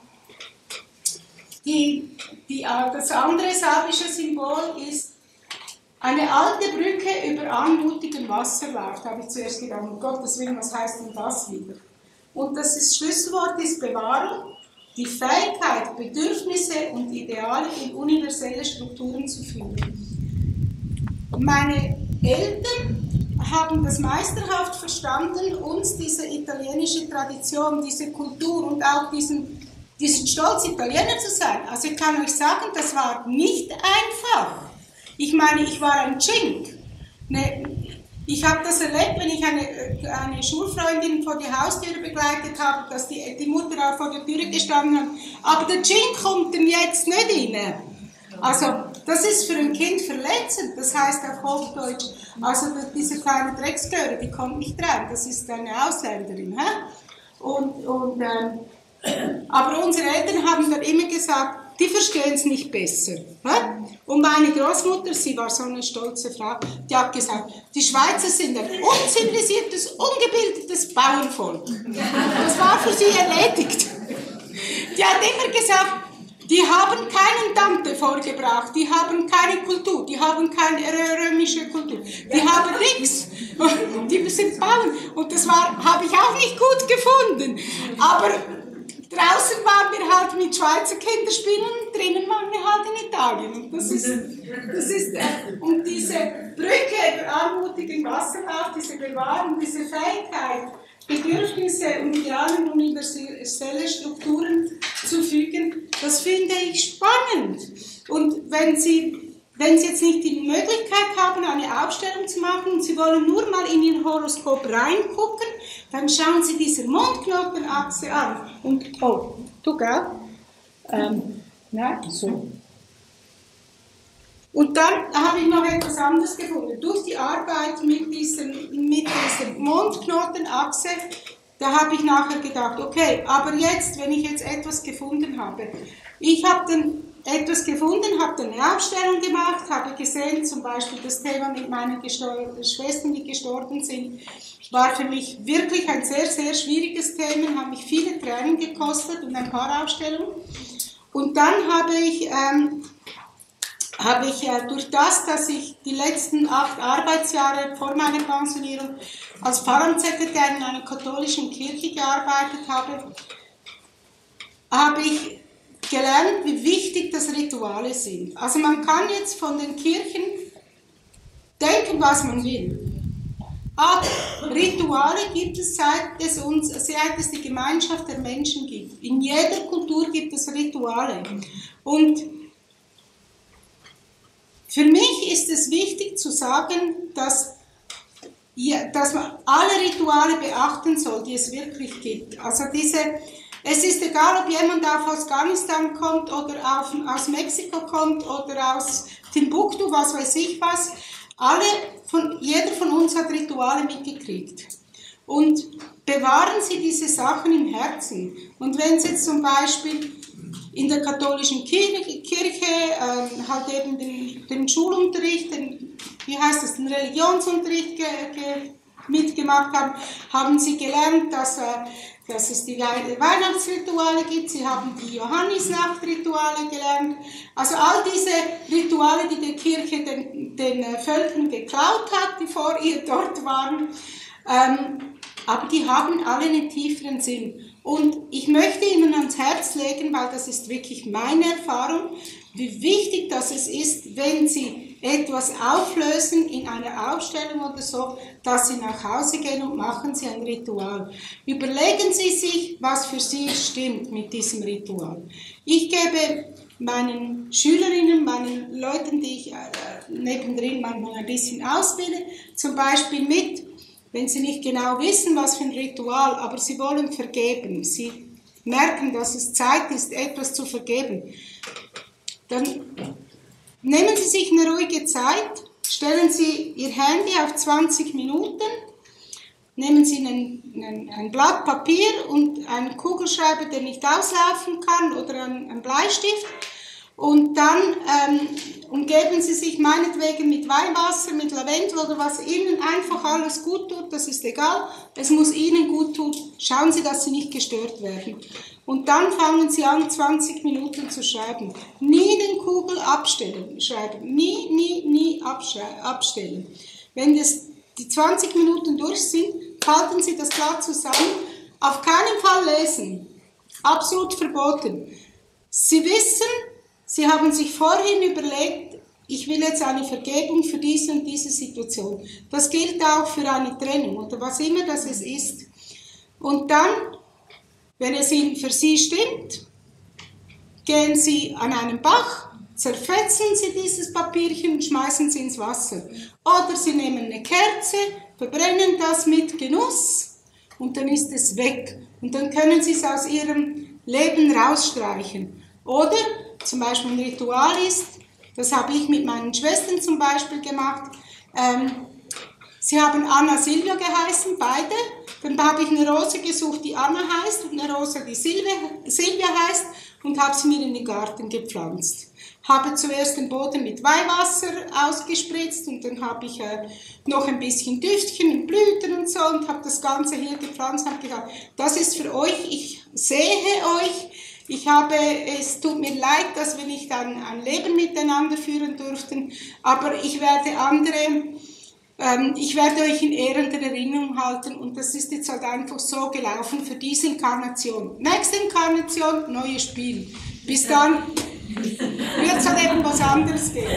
das andere sabische Symbol ist eine alte Brücke über anmutigen Wasserlauf. Da habe ich zuerst gedacht, um Gottes Willen, was heißt denn das wieder? Und das Schlüsselwort ist Bewahrung. Die Fähigkeit, Bedürfnisse und Ideale in universelle Strukturen zu führen. Meine Eltern haben das meisterhaft verstanden, uns diese italienische Tradition, diese Kultur und auch diesen Stolz, Italiener zu sein. Also ich kann euch sagen, das war nicht einfach. Ich meine, ich war ein Cink. Ich habe das erlebt, wenn ich eine Schulfreundin vor die Haustüre begleitet habe, dass die Mutter auch vor der Türe gestanden hat. Aber der Gin kommt denn jetzt nicht rein. Also, das ist für ein Kind verletzend. Das heißt auf Hochdeutsch, also diese kleine Drecksgöre, die kommt nicht rein. Das ist eine Ausländerin. Aber unsere Eltern haben dann immer gesagt, die verstehen es nicht besser. Und meine Großmutter, sie war so eine stolze Frau, die hat gesagt, die Schweizer sind ein unzivilisiertes, ungebildetes Bauernvolk. Das war für sie erledigt. Die hat immer gesagt, die haben keinen Dante vorgebracht, die haben keine Kultur, die haben keine römische Kultur, die haben nichts, die sind Bauern. Und das habe ich auch nicht gut gefunden. Aber draußen waren wir halt mit Schweizer Kinderspielen und drinnen waren wir halt in Italien. Und das ist und diese Brücke über anmutigen Wasserlauf, diese Bewahrung, diese Fähigkeit, Bedürfnisse und Ideale in universelle Strukturen zu fügen, das finde ich spannend. Und wenn Sie jetzt nicht die Möglichkeit haben, eine Ausstellung zu machen und Sie wollen nur mal in Ihr Horoskop reingucken, dann schauen Sie diese Mondknotenachse an. Und, oh, du, gell? Nein, so. Und dann habe ich noch etwas anderes gefunden. Durch die Arbeit mit dieser Mondknotenachse, da habe ich nachher gedacht, okay, aber jetzt, wenn ich jetzt etwas gefunden habe, ich habe dann etwas gefunden, habe dann eine Ausstellung gemacht, habe gesehen, zum Beispiel das Thema mit meinen Schwestern, die gestorben sind, war für mich wirklich ein sehr, sehr schwieriges Thema, hat mich viele Tränen gekostet und ein paar Ausstellungen. Und dann habe ich durch das, dass ich die letzten 8 Arbeitsjahre vor meiner Pensionierung als Pfarramtssekretärin in einer katholischen Kirche gearbeitet habe, habe ich gelernt, wie wichtig das Rituale sind. Also man kann jetzt von den Kirchen denken, was man will. Aber Rituale gibt es, seit es die Gemeinschaft der Menschen gibt. In jeder Kultur gibt es Rituale. Und für mich ist es wichtig zu sagen, dass man alle Rituale beachten soll, die es wirklich gibt. Also es ist egal, ob jemand aus Afghanistan kommt oder aus Mexiko kommt oder aus Timbuktu, was weiß ich was. Jeder von uns hat Rituale mitgekriegt. Und bewahren Sie diese Sachen im Herzen. Und wenn Sie jetzt zum Beispiel in der katholischen Kirche halt eben den Schulunterricht, den Religionsunterricht mitgemacht haben, haben Sie gelernt, dass es die Weihnachtsrituale gibt, Sie haben die Johannisnachtrituale gelernt. Also all diese Rituale, die die Kirche den Völkern geklaut hat, die vor ihr dort waren, aber die haben alle einen tieferen Sinn. Und ich möchte Ihnen ans Herz legen, weil das ist wirklich meine Erfahrung, wie wichtig das ist, wenn Sie etwas auflösen in einer Ausstellung oder so, dass Sie nach Hause gehen und machen Sie ein Ritual. Überlegen Sie sich, was für Sie stimmt mit diesem Ritual. Ich gebe meinen Schülerinnen, meinen Leuten, die ich nebendrin manchmal ein bisschen ausbilde, zum Beispiel mit, wenn sie nicht genau wissen, was für ein Ritual, aber sie wollen vergeben, sie merken, dass es Zeit ist, etwas zu vergeben, dann nehmen Sie sich eine ruhige Zeit, stellen Sie Ihr Handy auf 20 Minuten, nehmen Sie ein Blatt Papier und einen Kugelschreiber, der nicht auslaufen kann, oder einen Bleistift, und dann umgeben Sie sich meinetwegen mit Weihwasser, mit Lavendel oder was Ihnen einfach alles gut tut, das ist egal, es muss Ihnen gut tun, schauen Sie, dass Sie nicht gestört werden. Und dann fangen Sie an, 20 Minuten zu schreiben. Nie den Kugel schreiben, nie abstellen. Wenn die 20 Minuten durch sind, falten Sie das Blatt zusammen, auf keinen Fall lesen, absolut verboten. Sie wissen, Sie haben sich vorhin überlegt, ich will jetzt eine Vergebung für diese und diese Situation. Das gilt auch für eine Trennung oder was immer das ist. Und dann, wenn es für Sie stimmt, gehen Sie an einen Bach, zerfetzen Sie dieses Papierchen und schmeißen Sie ins Wasser. Oder Sie nehmen eine Kerze, verbrennen das mit Genuss und dann ist es weg. Und dann können Sie es aus Ihrem Leben rausstreichen. Oder zum Beispiel ein Ritual ist, das habe ich mit meinen Schwestern zum Beispiel gemacht, sie haben Anna Silvia geheißen, beide. Dann habe ich eine Rose gesucht, die Anna heißt und eine Rose, die Silvia heißt und habe sie mir in den Garten gepflanzt. Habe zuerst den Boden mit Weihwasser ausgespritzt und dann habe ich noch ein bisschen Düftchen und Blüten und so und habe das Ganze hier gepflanzt und habe gesagt, das ist für euch, ich sehe euch, es tut mir leid, dass wir nicht ein Leben miteinander führen durften, aber ich werde euch in ehrender Erinnerung halten und das ist jetzt halt einfach so gelaufen für diese Inkarnation. Nächste Inkarnation, neues Spiel. Bis dann wird es halt eben was anderes geben.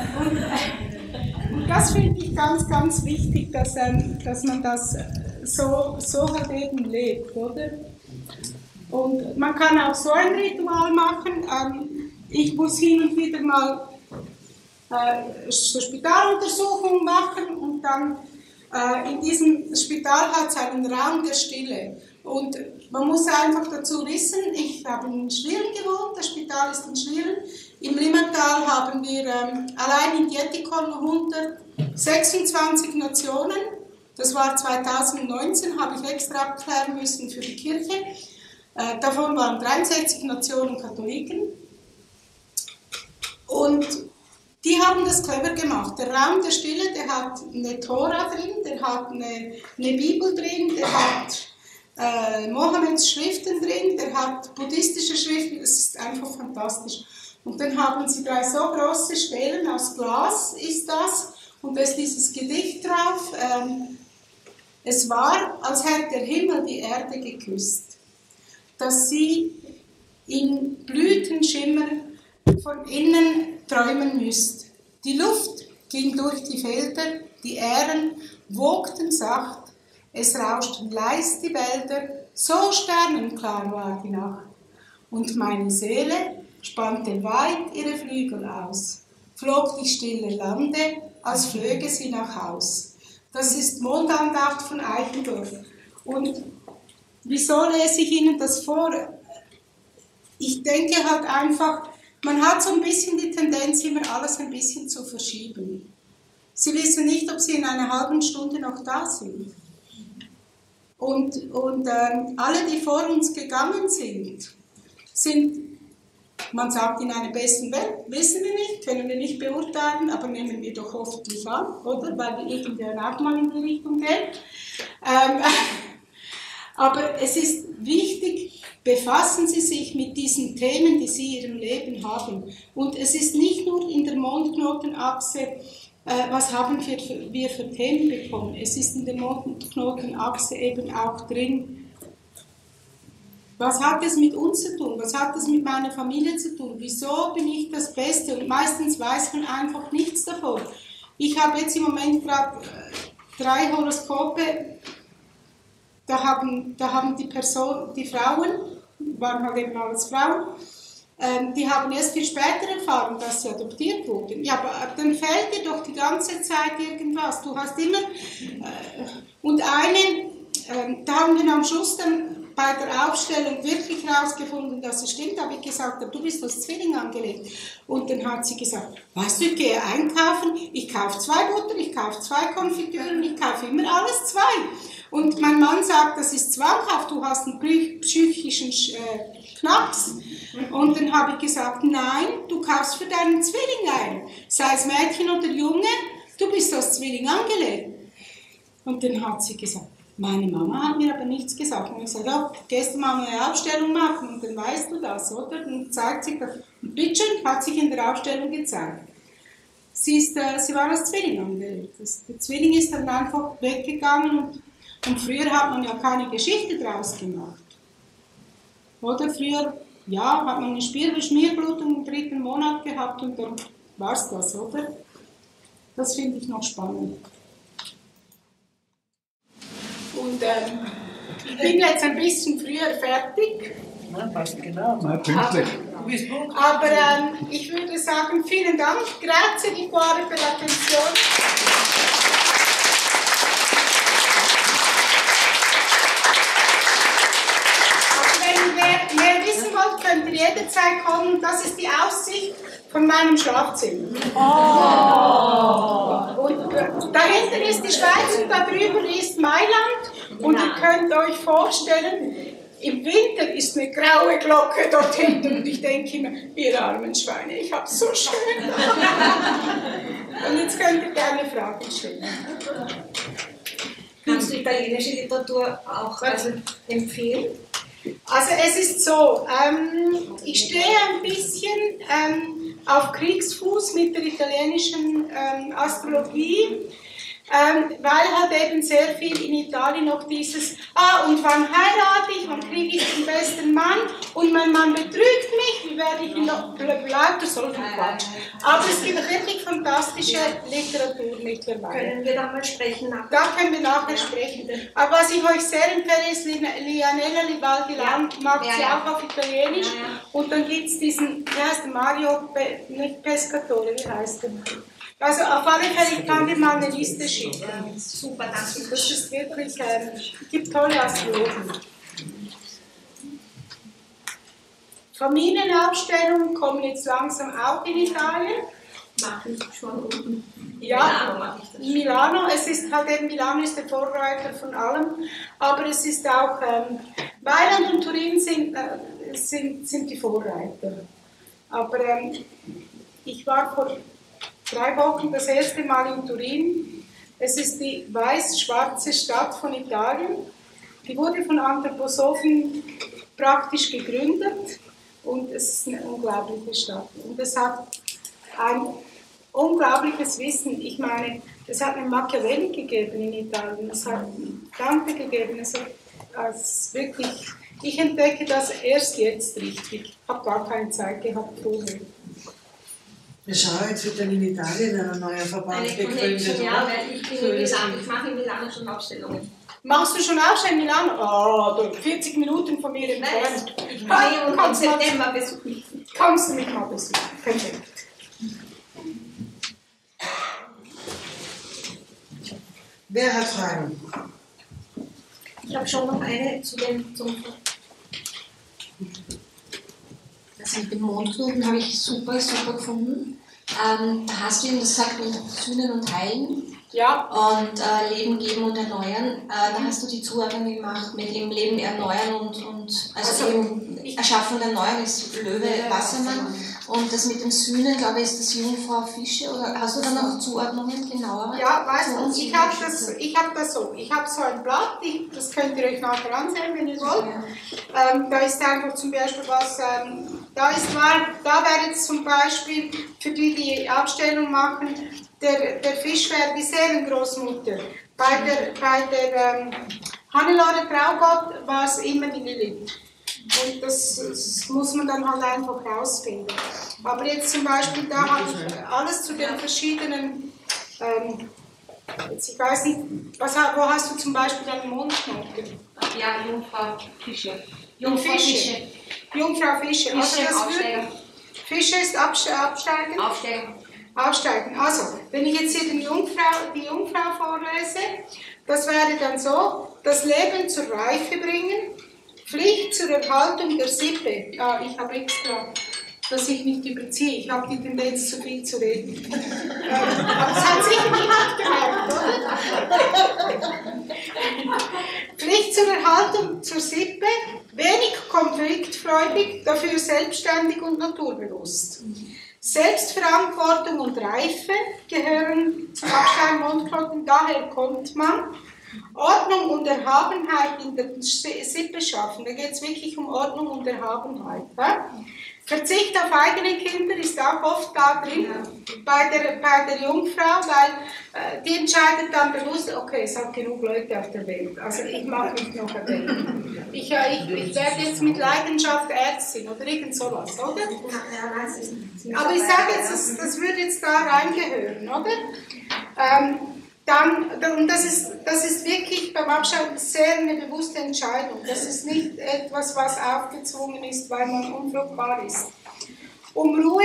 Und das finde ich ganz, ganz wichtig, dass man das so halt eben lebt, oder? Und man kann auch so ein Ritual machen. Ich muss hin und wieder mal so Spitaluntersuchungen machen und dann in diesem Spital hat es einen Raum der Stille. Und man muss einfach dazu wissen, ich habe in Schlieren gewohnt, das Spital ist in Schlieren. Im Limmertal haben wir allein in Dietikon 126 Nationen. Das war 2019, habe ich extra abklären müssen für die Kirche. Davon waren 63 Nationen Katholiken. Und die haben das clever gemacht. Der Raum der Stille, der hat eine Tora drin, der hat eine Bibel drin, der hat Mohammeds Schriften drin, der hat buddhistische Schriften, es ist einfach fantastisch. Und dann haben sie 3 so große Stelen aus Glas, ist das, und da ist dieses Gedicht drauf. Es war, als hätte der Himmel die Erde geküsst, dass sie im Blütenschimmer von innen träumen müsst. Die Luft ging durch die Felder, die Ähren wogten sacht, es rauschten leis die Wälder, so sternenklar war die Nacht. Und meine Seele spannte weit ihre Flügel aus, flog die stille Lande, als flöge sie nach Haus. Das ist Mondandacht von Eichendorff. Und wieso lese ich Ihnen das vor? Ich denke halt einfach, man hat so ein bisschen die Tendenz, immer alles ein bisschen zu verschieben. Sie wissen nicht, ob Sie in einer halben Stunde noch da sind. Und alle, die vor uns gegangen sind, man sagt, in einer besten Welt, wissen wir nicht, können wir nicht beurteilen, aber nehmen wir doch hoffentlich an, oder? Weil wir irgendwann auch mal in die Richtung gehen. Aber es ist wichtig, befassen Sie sich mit diesen Themen, die Sie in Ihrem Leben haben. Und es ist nicht nur in der Mondknotenachse, was haben wir für Themen bekommen. Es ist in der Mondknotenachse eben auch drin, was hat es mit uns zu tun? Was hat es mit meiner Familie zu tun? Wieso bin ich das Beste? Und meistens weiß man einfach nichts davon. Ich habe jetzt im Moment gerade 3 Horoskope. Da haben die Frauen, waren halt eben alles Frauen, die haben erst viel später erfahren, dass sie adoptiert wurden. Ja, aber dann fehlt dir doch die ganze Zeit irgendwas. Du hast immer... und da haben wir am Schluss dann bei der Aufstellung wirklich herausgefunden, dass es stimmt, habe ich gesagt, du bist als Zwilling angelegt. Und dann hat sie gesagt, weißt du, ich gehe einkaufen, ich kaufe 2 Butter, ich kaufe 2 Konfitüren, ich kaufe immer alles 2. Und mein Mann sagt, das ist zwanghaft, du hast einen psychischen Knacks. Und dann habe ich gesagt, nein, du kaufst für deinen Zwilling ein. Sei es Mädchen oder Junge, du bist als Zwilling angelegt. Und dann hat sie gesagt, meine Mama hat mir aber nichts gesagt. Und ich sagte, ja, gehst du mal eine Aufstellung machen und dann weißt du das, oder? Dann zeigt sich das. Und bitte hat sich in der Aufstellung gezeigt. Sie war als Zwilling angelegt. Der Zwilling ist dann einfach weggegangen und früher hat man ja keine Geschichte draus gemacht. Oder früher, ja, hat man eine Schmierblutung im 3. Monat gehabt und dann war es das, oder? Das finde ich noch spannend. Und ich bin jetzt ein bisschen früher fertig. Ja, passt genau. Aber ich würde sagen, vielen Dank. Grazie di cuore per l'attenzione. und das ist die Aussicht von meinem Schlafzimmer. Und dahinter ist die Schweiz und da drüben ist Mailand. Und ihr könnt euch vorstellen, im Winter ist eine graue Glocke dort hinten und ich denke immer, ihr armen Schweine, ich hab's so schön. Und jetzt könnt ihr gerne Fragen stellen. Kannst du italienische Literatur auch empfehlen? Also es ist so, ich stehe ein bisschen auf Kriegsfuß mit der italienischen Astrologie, weil halt eben sehr viel in Italien noch dieses, und wann heirate ich, wann kriege ich den besten Mann und mein Mann betrügt mich, wie werde ich noch, lauter solchen Quatsch. Aber es gibt wirklich fantastische Literatur mittlerweile. Können wir da mal sprechen nachher? Da können wir nachher sprechen. Aber was ich euch sehr empfehle, ist Lianella Livaldi mag sie auch auf Italienisch. Und dann gibt es diesen, wie heißt der, Mario, nicht Pescatore, wie heißt der? Also auf alle Fälle, ich kann dir mal eine Liste schicken. Super, danke. Das ist wirklich, gibt tolle Astrologen. Familienaufstellungen kommen jetzt langsam auch in Italien. Mache ich schon unten. Ja, Milano mache ich das. Milano, es ist halt eben, Milano ist der Vorreiter von allem, aber es ist auch, Mailand und Turin sind die Vorreiter. Aber ich war vor 3 Wochen das erste Mal in Turin. Es ist die weiß-schwarze Stadt von Italien. Die wurde von Anthroposophen praktisch gegründet und es ist eine unglaubliche Stadt. Und es hat ein unglaubliches Wissen. Ich meine, es hat einen Machiavelli gegeben in Italien, es hat Dante gegeben. Es wirklich, ich entdecke das erst jetzt richtig. Ich habe gar keine Zeit gehabt vorher. Wir schauen, jetzt wird dann in Italien ein neuer Verband gegründet. Ja, weil ich bin in Milano, ich mache in Milano schon Ausstellungen. Machst du schon Ausstellungen in Milano? 40 Minuten von mir entfernt. Ich gehe und im September besuchen. Kannst du mich mal besuchen? Perfekt. Wer hat Fragen? Ich habe schon noch eine Also mit dem Mondknoten habe ich super gefunden. Da hast du eben gesagt, mit Sühnen und Heilen und Leben geben und erneuern. Da hast du die Zuordnung gemacht mit dem Leben erneuern und also eben Erschaffen und Erneuern ist Löwe, Wassermann. Und das mit dem Sühnen, glaube ich, ist das Jungfrau Fische, oder hast du da noch Zuordnungen genauer? Ja, weißt du, ich habe das so. Ich habe so ein Blatt, das könnt ihr euch nachher ansehen, wenn ihr wollt. Ja. Da ist einfach zum Beispiel was, da wäre jetzt zum Beispiel, für die Aufstellung machen, der Fisch wäre die Seelengroßmutter. Bei der Hannelore Traugott war es immer die Lilith. Und das muss man dann halt einfach rausfinden. Aber jetzt zum Beispiel, da habe ich alles zu den verschiedenen, ich weiß nicht, wo hast du zum Beispiel deinen Mondknoten? Ja, Jungfrau Fische. Jungfrau Fische. Also Fische ist absteigen? Aufsteigen. Also, wenn ich jetzt hier die Jungfrau vorlese, das wäre dann so, das Leben zur Reife bringen, Pflicht zur Erhaltung der Sippe. Ja, ich habe extra, dass ich nicht überziehe. Ich habe die Tendenz, zu viel zu reden. Aber das hat sicher niemand gemerkt, oder? Pflicht zur Erhaltung zur Sippe, wenig konfliktfreudig, dafür selbstständig und naturbewusst. Selbstverantwortung und Reife gehören zum Abstein Mondknoten, daher kommt man. Ordnung und Erhabenheit in der Sippe schaffen, da geht es wirklich um Ordnung und Erhabenheit. Verzicht auf eigene Kinder ist auch oft da drin, bei der Jungfrau, weil die entscheidet dann bewusst, okay, es hat genug Leute auf der Welt, also ich mag nicht noch erwähnen. Ich werde jetzt mit Leidenschaft Ärztin oder irgend sowas, oder? Aber ich sage jetzt, das würde jetzt da reingehören, oder? Und das ist wirklich beim Abschauen sehr eine bewusste Entscheidung. Das ist nicht etwas, was aufgezwungen ist, weil man unfruchtbar ist. Um Ruhe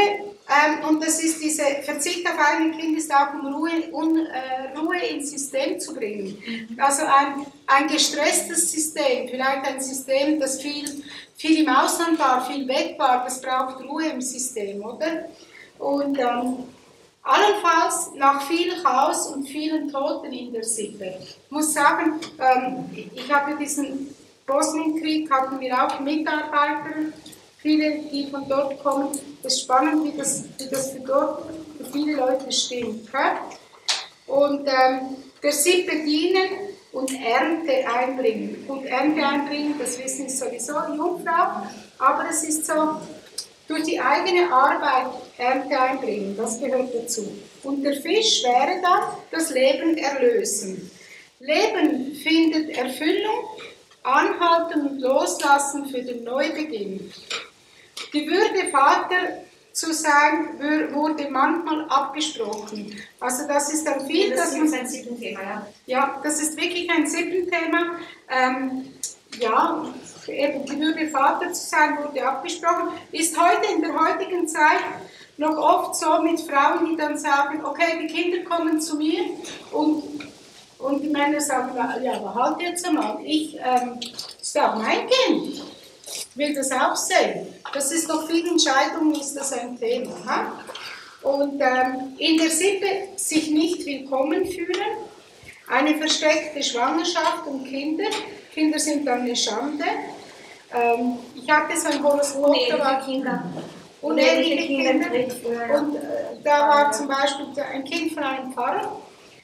Und das ist diese Verzicht auf ein Kind ist auch um Ruhe ins System zu bringen. Also ein gestresstes System, vielleicht ein System, das viel im Ausland war, viel weg war, das braucht Ruhe im System, oder? Und allenfalls nach viel Chaos und vielen Toten in der Sippe. Ich muss sagen, ich habe diesen Bosnienkrieg, hatten wir auch Mitarbeiter, viele, die von dort kommen. Es ist spannend, wie das für dort für viele Leute stimmt. Und der Sippe dienen und Ernte einbringen. Und Ernte einbringen, das wissen ist sowieso Jungfrau, aber es ist so, durch die eigene Arbeit Ernte einbringen, das gehört dazu. Und der Fisch wäre dann das Leben erlösen. Leben findet Erfüllung, Anhalten und Loslassen für den Neubeginn. Die Würde, Vater zu sein, wurde manchmal abgesprochen. Also das ist dann viel... Das ist ein Sippenthema, ja. Ja, das ist wirklich ein Sippenthema. Ja, eben die Würde, Vater zu sein, wurde abgesprochen. Ist heute in der heutigen Zeit noch oft so mit Frauen, die dann sagen, okay, die Kinder kommen zu mir und die Männer sagen, ja, aber halt jetzt einmal, das ist auch mein Kind. Ich will das auch sehen. Das ist doch vielen Entscheidungen ist das ein Thema. Ha? Und in der Sippe sich nicht willkommen fühlen, eine versteckte Schwangerschaft und Kinder. Kinder sind dann eine Schande. Ich hatte so ein Horoskop, da war uneheliche Kinder. Und da war zum Beispiel ein Kind von einem Pfarrer.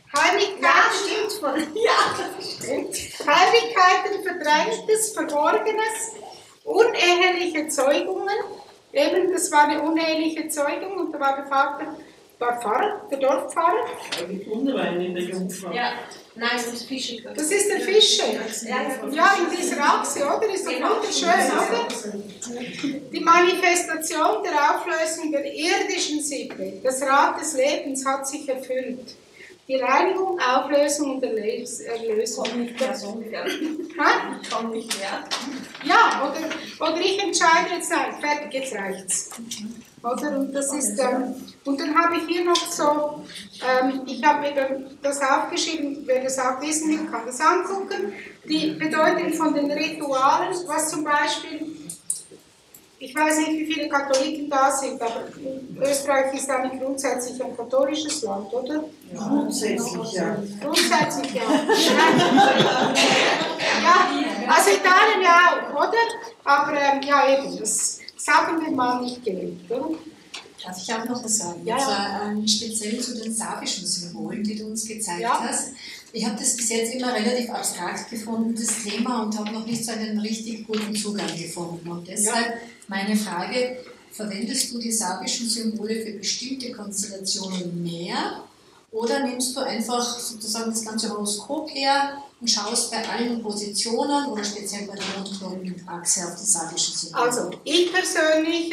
Heiligkeiten, Verdrängtes, Verborgenes, uneheliche Zeugungen. Eben, das war eine uneheliche Zeugung und da war der Vater, Pfarrer, der Dorfpfarrer. Unrein in der Jungfrau. Ja. Nein, das ist Fische. Das ist der Fische. Ja, in dieser Achse, oder? Ist doch wunderschön, oder? Die Manifestation der Auflösung der irdischen Sippe, das Rad des Lebens hat sich erfüllt. Die Reinigung, Auflösung und Erlösung. Komm nicht mehr so ungefähr. Komm nicht mehr. Ja, oder ich entscheide jetzt, nein, fertig, jetzt reicht's. Oder? Und das ist, und dann habe ich hier noch so, ich habe mir dann das aufgeschrieben, wer das auch wissen will, kann das angucken. Die Bedeutung von den Ritualen, was zum Beispiel, ich weiß nicht, wie viele Katholiken da sind, aber Österreich ist eigentlich grundsätzlich ein katholisches Land, oder? Ja, grundsätzlich, ja. Grundsätzlich, ja. Ja, also Italien ja auch, oder? Aber ja, eben, das sagen wir mal nicht gelebt, oder? Darf ich auch noch was sagen? Ja, ja. Speziell zu den slawischen Symbolen, die du uns gezeigt hast. Ich habe das bis jetzt immer relativ abstrakt gefunden, das Thema, und habe noch nicht so einen richtig guten Zugang gefunden. Und deshalb meine Frage, verwendest du die slawischen Symbole für bestimmte Konstellationen mehr oder nimmst du einfach sozusagen das ganze Horoskop her und schaust bei allen Positionen oder speziell bei der Mondknotenachse auf die slawischen Symbole? Also, ich persönlich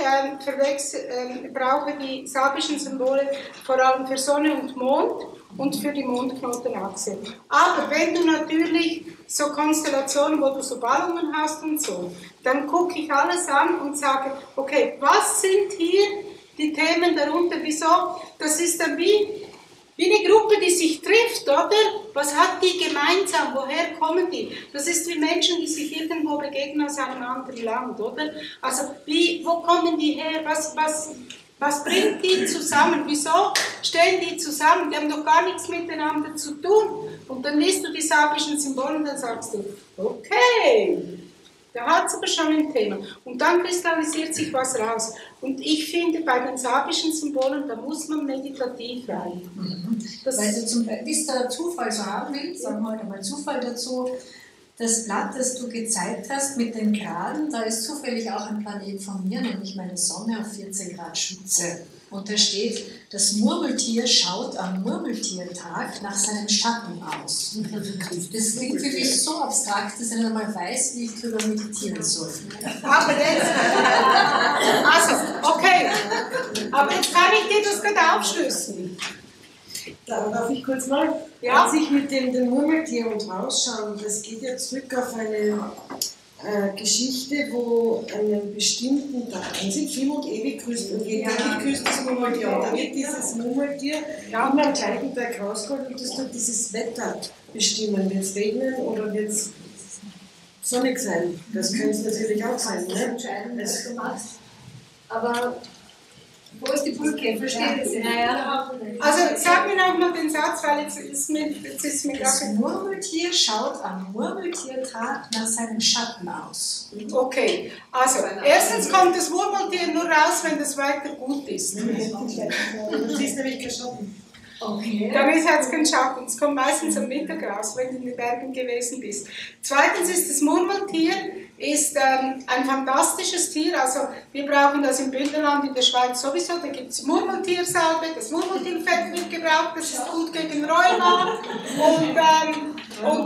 brauche die slawischen Symbole vor allem für Sonne und Mond und für die Mondknotenachse. Aber wenn du natürlich so Konstellationen, wo du so Ballungen hast und so, dann gucke ich alles an und sage, okay, was sind hier die Themen darunter? Wieso? Das ist dann wie eine Gruppe, die sich trifft, oder? Was hat die gemeinsam? Woher kommen die? Das ist wie Menschen, die sich irgendwo begegnen aus einem anderen Land, oder? Also, wo kommen die her? Was bringt die zusammen? Wieso stehen die zusammen? Die haben doch gar nichts miteinander zu tun. Und dann liest du die slawischen Symbole und dann sagst du, okay, da hat es aber schon ein Thema. Und dann kristallisiert sich was raus. Und ich finde, bei den slawischen Symbolen, da muss man meditativ rein. Weil du zum Beispiel der Zufall so haben willst, sagen wir heute mal Zufall dazu, das Blatt, das du gezeigt hast mit den Graden, da ist zufällig auch ein Planet von mir, nämlich meine Sonne auf 14 Grad Schütze. Und da steht, das Murmeltier schaut am Murmeltiertag nach seinem Schatten aus. Das klingt für mich so abstrakt, dass ich nicht einmal weiß, wie ich darüber meditieren soll. Aber jetzt, also, okay, aber jetzt kann ich dir das gerade aufschlüsseln. Darf ich kurz mal? Ja. Als ich mit dem Murmeltier und rausschauen, das geht ja zurück auf eine Geschichte, wo einen bestimmten Tag, an sich Film und ewig grüßt und jeder grüßt das Murmeltier. Und da wird dieses Murmeltier immer am gleichen Tag rausgeholt und das tut dieses Wetter bestimmen. Wird es regnen oder wird es sonnig sein? Das könnte es natürlich auch sein. Ne? Aber wo ist die Brücke? Verstehe das nicht. Also sag mir nochmal den Satz, weil jetzt ist mir das Murmeltier schaut am Murmeltiertag nach seinem Schatten aus. Okay, also erstens kommt das Murmeltier nur raus, wenn das Wetter gut ist. Das ist nämlich kein Schatten. Okay. Dann ist es kein Schatten. Es kommt meistens am Mittag raus, wenn du in den Bergen gewesen bist. Zweitens ist das Murmeltier ein fantastisches Tier. Also wir brauchen das im Bündnerland in der Schweiz sowieso. Da gibt es Murmeltiersalbe, das Murmeltierfett wird gebraucht, das ist gut gegen Rheuma. Und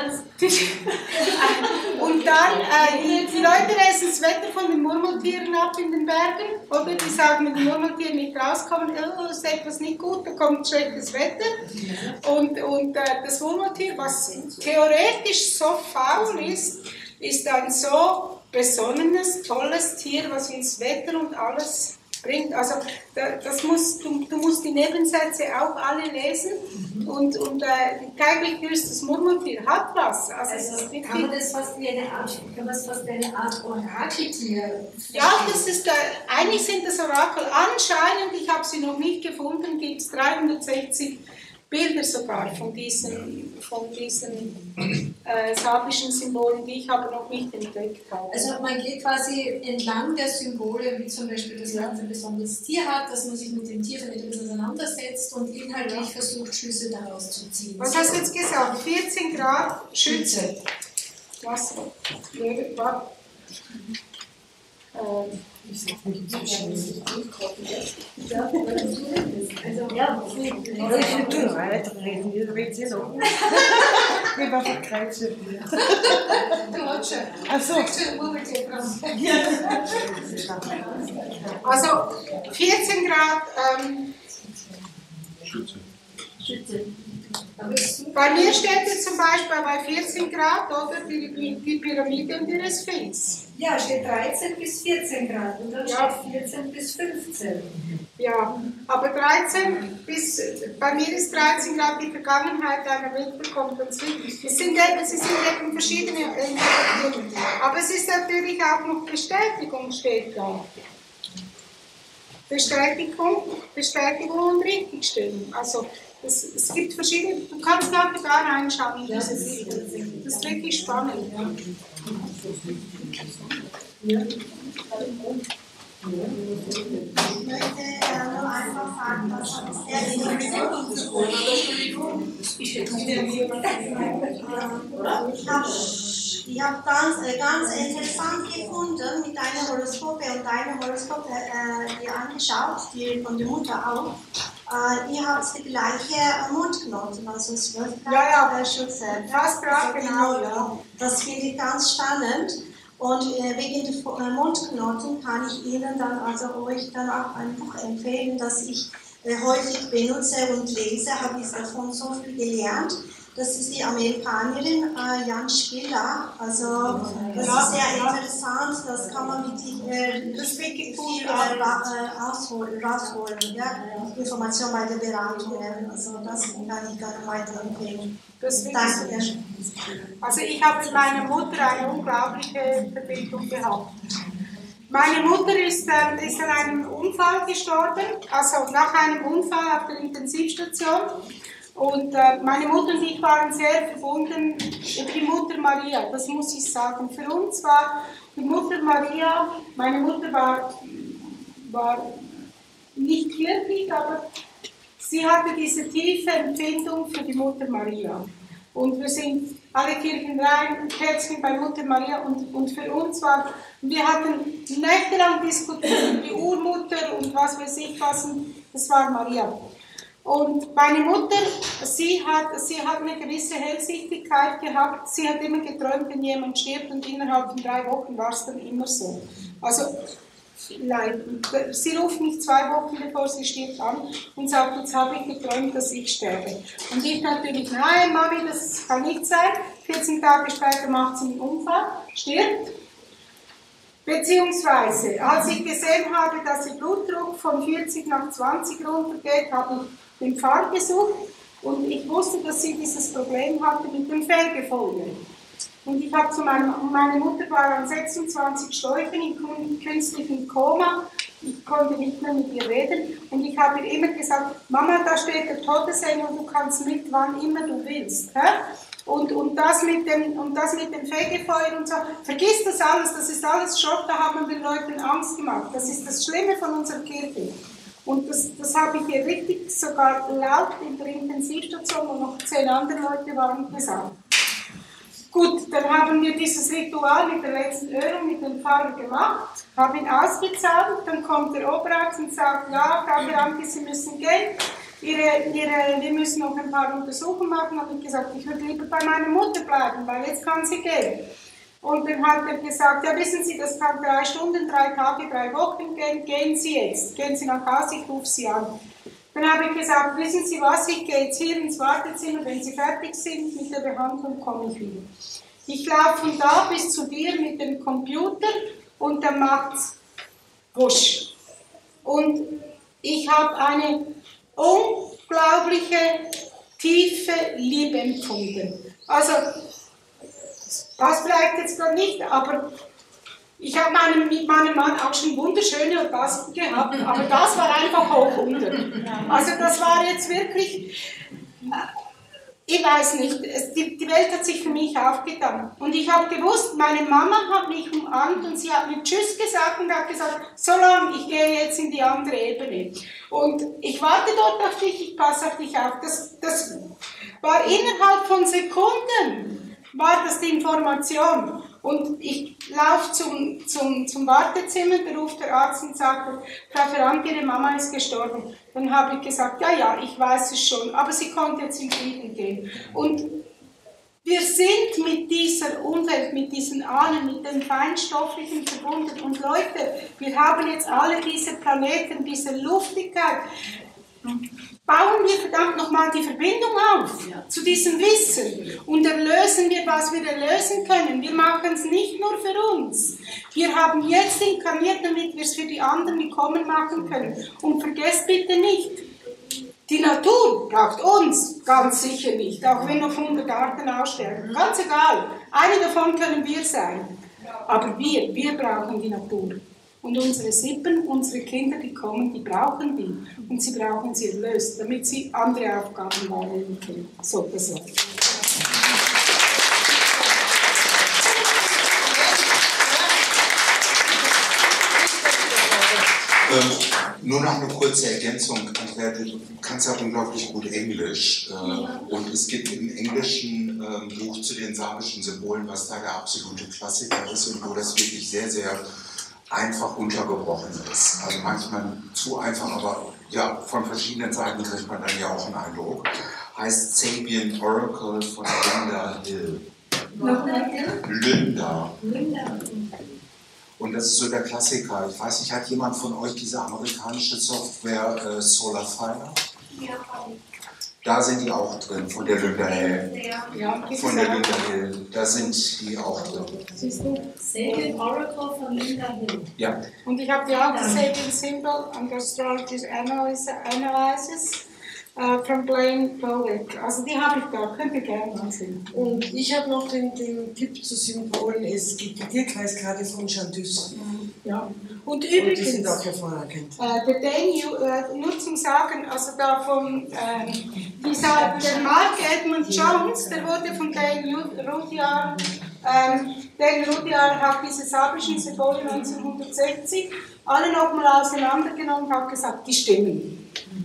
dann, die Leute lesen das Wetter von den Murmeltieren ab in den Bergen, oder? Die sagen, wenn die Murmeltiere nicht rauskommen, oh, ist etwas nicht gut, da kommt schlechtes Wetter. Und das Murmeltier, was theoretisch so faul ist ein so besonnenes, tolles Tier, was uns Wetter und alles bringt. Also du musst die Nebensätze auch alle lesen und täglich grüßt das Murmeltier hat was. Also kann man das fast wie eine Art Orakeltier? Ja, das ist eigentlich sind das Orakel. Anscheinend, ich habe sie noch nicht gefunden, gibt es 360 Bilder sogar von diesen slawischen Symbolen, die ich aber noch nicht entdeckt habe. Also man geht quasi entlang der Symbole, wie zum Beispiel das Land ein besonderes Tier hat, dass man sich mit dem Tier vielleicht ein bisschen auseinandersetzt und inhaltlich versucht, Schlüsse daraus zu ziehen. Was hast du jetzt gesagt? 14 Grad Schütze. Was? Ich sag nicht inzwischen, dass ich ankochen Ja, ich will tun weiterreden, ihr redet ja noch. Ich war verkreuzert. du hast schon. Achso. Also 14 Grad Schütze. Bei mir steht jetzt zum Beispiel bei 14 Grad oder die Pyramide und der Sphinx. Ja, steht 13 bis 14 Grad und dann steht 14 bis 15. Ja, aber 13 bis, bei mir ist 13 Grad die Vergangenheit einer mitbekommt und sie sind eben verschiedene Interpretationen. Aber es ist natürlich auch noch Bestätigung steht da. Bestätigung und Richtigstellung. Also es gibt verschiedene, du kannst nachher da reinschauen. Das ist wirklich spannend. Ja. Ich möchte nur einfach sagen, dass ich habe ganz interessant gefunden mit deiner Horoskope und deine Horoskope dir angeschaut, die von der Mutter auch. Ihr habt die gleiche Mundknoten, also 12 Grad Schütze. Fast Grad, genau. Ja. Das finde ich ganz spannend. Und wegen der Mundknoten kann ich Ihnen dann, also euch dann auch ein Buch empfehlen, das ich häufig benutze und lese, habe ich davon so viel gelernt. Das ist die Amerikanerin Jan Spiller, also das ist sehr interessant, das kann man mit viel rausholen, ja? Information bei der Beratung, also das kann ich gerne weiterempfehlen. Danke. Also ich habe mit meiner Mutter eine unglaubliche Verbindung gehabt. Meine Mutter ist an einem Unfall gestorben, also nach einem Unfall auf der Intensivstation. Und meine Mutter und ich waren sehr verbunden über die Mutter Maria, das muss ich sagen. Für uns war die Mutter Maria, meine Mutter war nicht kirchlich, aber sie hatte diese tiefe Empfindung für die Mutter Maria. Und wir sind alle Kirchen rein, Kerzchen bei Mutter Maria und für uns war, wir hatten nächtelang diskutiert, die Urmutter und was weiß ich was, und das war Maria. Und meine Mutter, sie hat eine gewisse Hellsichtigkeit gehabt. Sie hat immer geträumt, wenn jemand stirbt und innerhalb von 3 Wochen war es dann immer so. Also, sie ruft mich 2 Wochen bevor sie stirbt an und sagt, jetzt habe ich geträumt, dass ich sterbe. Und ich natürlich, nein Mami, das kann nicht sein. 14 Tage später macht sie einen Unfall, stirbt. Beziehungsweise, als ich gesehen habe, dass ihr Blutdruck von 40 nach 20 runtergeht, habe ich den Pfarrer besucht und ich wusste, dass sie dieses Problem hatte mit dem Fegefolgen. Und ich habe zu meine Mutter war an 26 Schläuchen in künstlichem Koma, ich konnte nicht mehr mit ihr reden und ich habe ihr immer gesagt, Mama, da steht der Todesengel und du kannst mit, wann immer du willst. Hä? Und das mit dem Fegefeuer und so, vergiss das ist alles Schrott, da haben wir den Leuten Angst gemacht. Das ist das Schlimme von unserer Kirche. Und das habe ich ihr richtig sogar laut in der Intensivstation, wo noch 10 andere Leute waren, gesagt. Gut, dann haben wir dieses Ritual mit der letzten Ölung mit dem Pfarrer gemacht, haben ihn ausgezahlt, dann kommt der Oberarzt und sagt, ja, Frau Beamte, Sie müssen gehen, wir müssen noch ein paar Untersuchungen machen. Habe ich gesagt, ich würde lieber bei meiner Mutter bleiben, weil jetzt kann sie gehen. Und dann hat er gesagt, ja wissen Sie, das kann 3 Stunden, 3 Tage, 3 Wochen gehen, gehen Sie jetzt, gehen Sie nach Hause, ich rufe Sie an. Dann habe ich gesagt, wissen Sie was, ich gehe jetzt hier ins Wartezimmer, wenn Sie fertig sind mit der Behandlung, komme ich wieder. Ich laufe von da bis zu dir mit dem Computer und dann macht's wusch. Und ich habe eine unglaubliche, tiefe Liebe empfunden. Also, das vielleicht jetzt noch nicht, aber ich habe mit meinem Mann auch schon wunderschöne Orgasmen gehabt, aber das war einfach hoch unter. Also das war jetzt wirklich, ich weiß nicht, die Welt hat sich für mich aufgetan. Und ich habe gewusst, meine Mama hat mich umarmt und sie hat mir Tschüss gesagt und hat gesagt, so lang, ich gehe jetzt in die andere Ebene. Und ich warte dort auf dich, ich passe auf dich auf. Das war innerhalb von Sekunden, war das die Information. Und ich laufe zum Wartezimmer, da ruft der Arzt und sagt, Frau Ferrand, Ihre Mama ist gestorben. Dann habe ich gesagt, ja, ich weiß es schon, aber sie konnte jetzt in Frieden gehen. Und wir sind mit dieser Umwelt, mit diesen Ahnen, mit den Feinstofflichen verbunden. Und Leute, wir haben jetzt alle diese Planeten, diese Luftigkeit. Bauen wir verdammt nochmal die Verbindung auf zu diesem Wissen und erlösen wir, was wir erlösen können. Wir machen es nicht nur für uns. Wir haben jetzt inkarniert, damit wir es für die anderen, die kommen, machen können. Und vergesst bitte nicht, die Natur braucht uns ganz sicher nicht, auch wenn noch 100 Arten aussterben. Ganz egal, eine davon können wir sein. Aber wir brauchen die Natur. Und unsere Sippen, unsere Kinder, die kommen, die brauchen die. Und sie brauchen sie erlöst, damit sie andere Aufgaben wahrnehmen können. So, das war's. Nur noch eine kurze Ergänzung, Andrea, du kannst ja unglaublich gut Englisch. Und es gibt im englischen Buch zu den sabischen Symbolen, was da der absolute Klassiker ist und wo das wirklich sehr, sehr einfach untergebrochen ist. Also manchmal zu einfach, aber ja, von verschiedenen Seiten kriegt man dann ja auch einen Eindruck. Heißt Sabian Oracle von Linda Hill. Linda. Und das ist so der Klassiker. Ich weiß nicht, hat jemand von euch diese amerikanische Software Solarfire? Ja. Da sind die auch drin, von der Linda Hill. Ja, von der Linda Hill. Da sind die auch drin. Siehst du? Sabian Oracle von Linda Hill. Ja. Und ich habe ja auch das Sabian Symbol and Astrology Analysis von Blaine Powell. Also die habe ich da, könnt ihr gerne mal sehen. Und ich habe noch den Tipp zu Symbolen, es gibt die Tierkreiskarte von Chantus. Ja. Und übrigens, die sind auch hervorragend. Der Dane, nur zum Sagen, also da von der Mark Edmund Jones, der wurde von Dane Rudyard, Dane Rudyard hat diese sabischen Symbole 1960 alle nochmal auseinandergenommen und hat gesagt, die stimmen.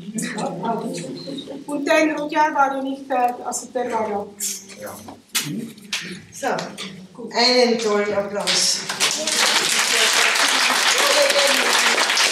Und Dane Rudyard war ja nicht, also der war ja. So, einen tollen Applaus.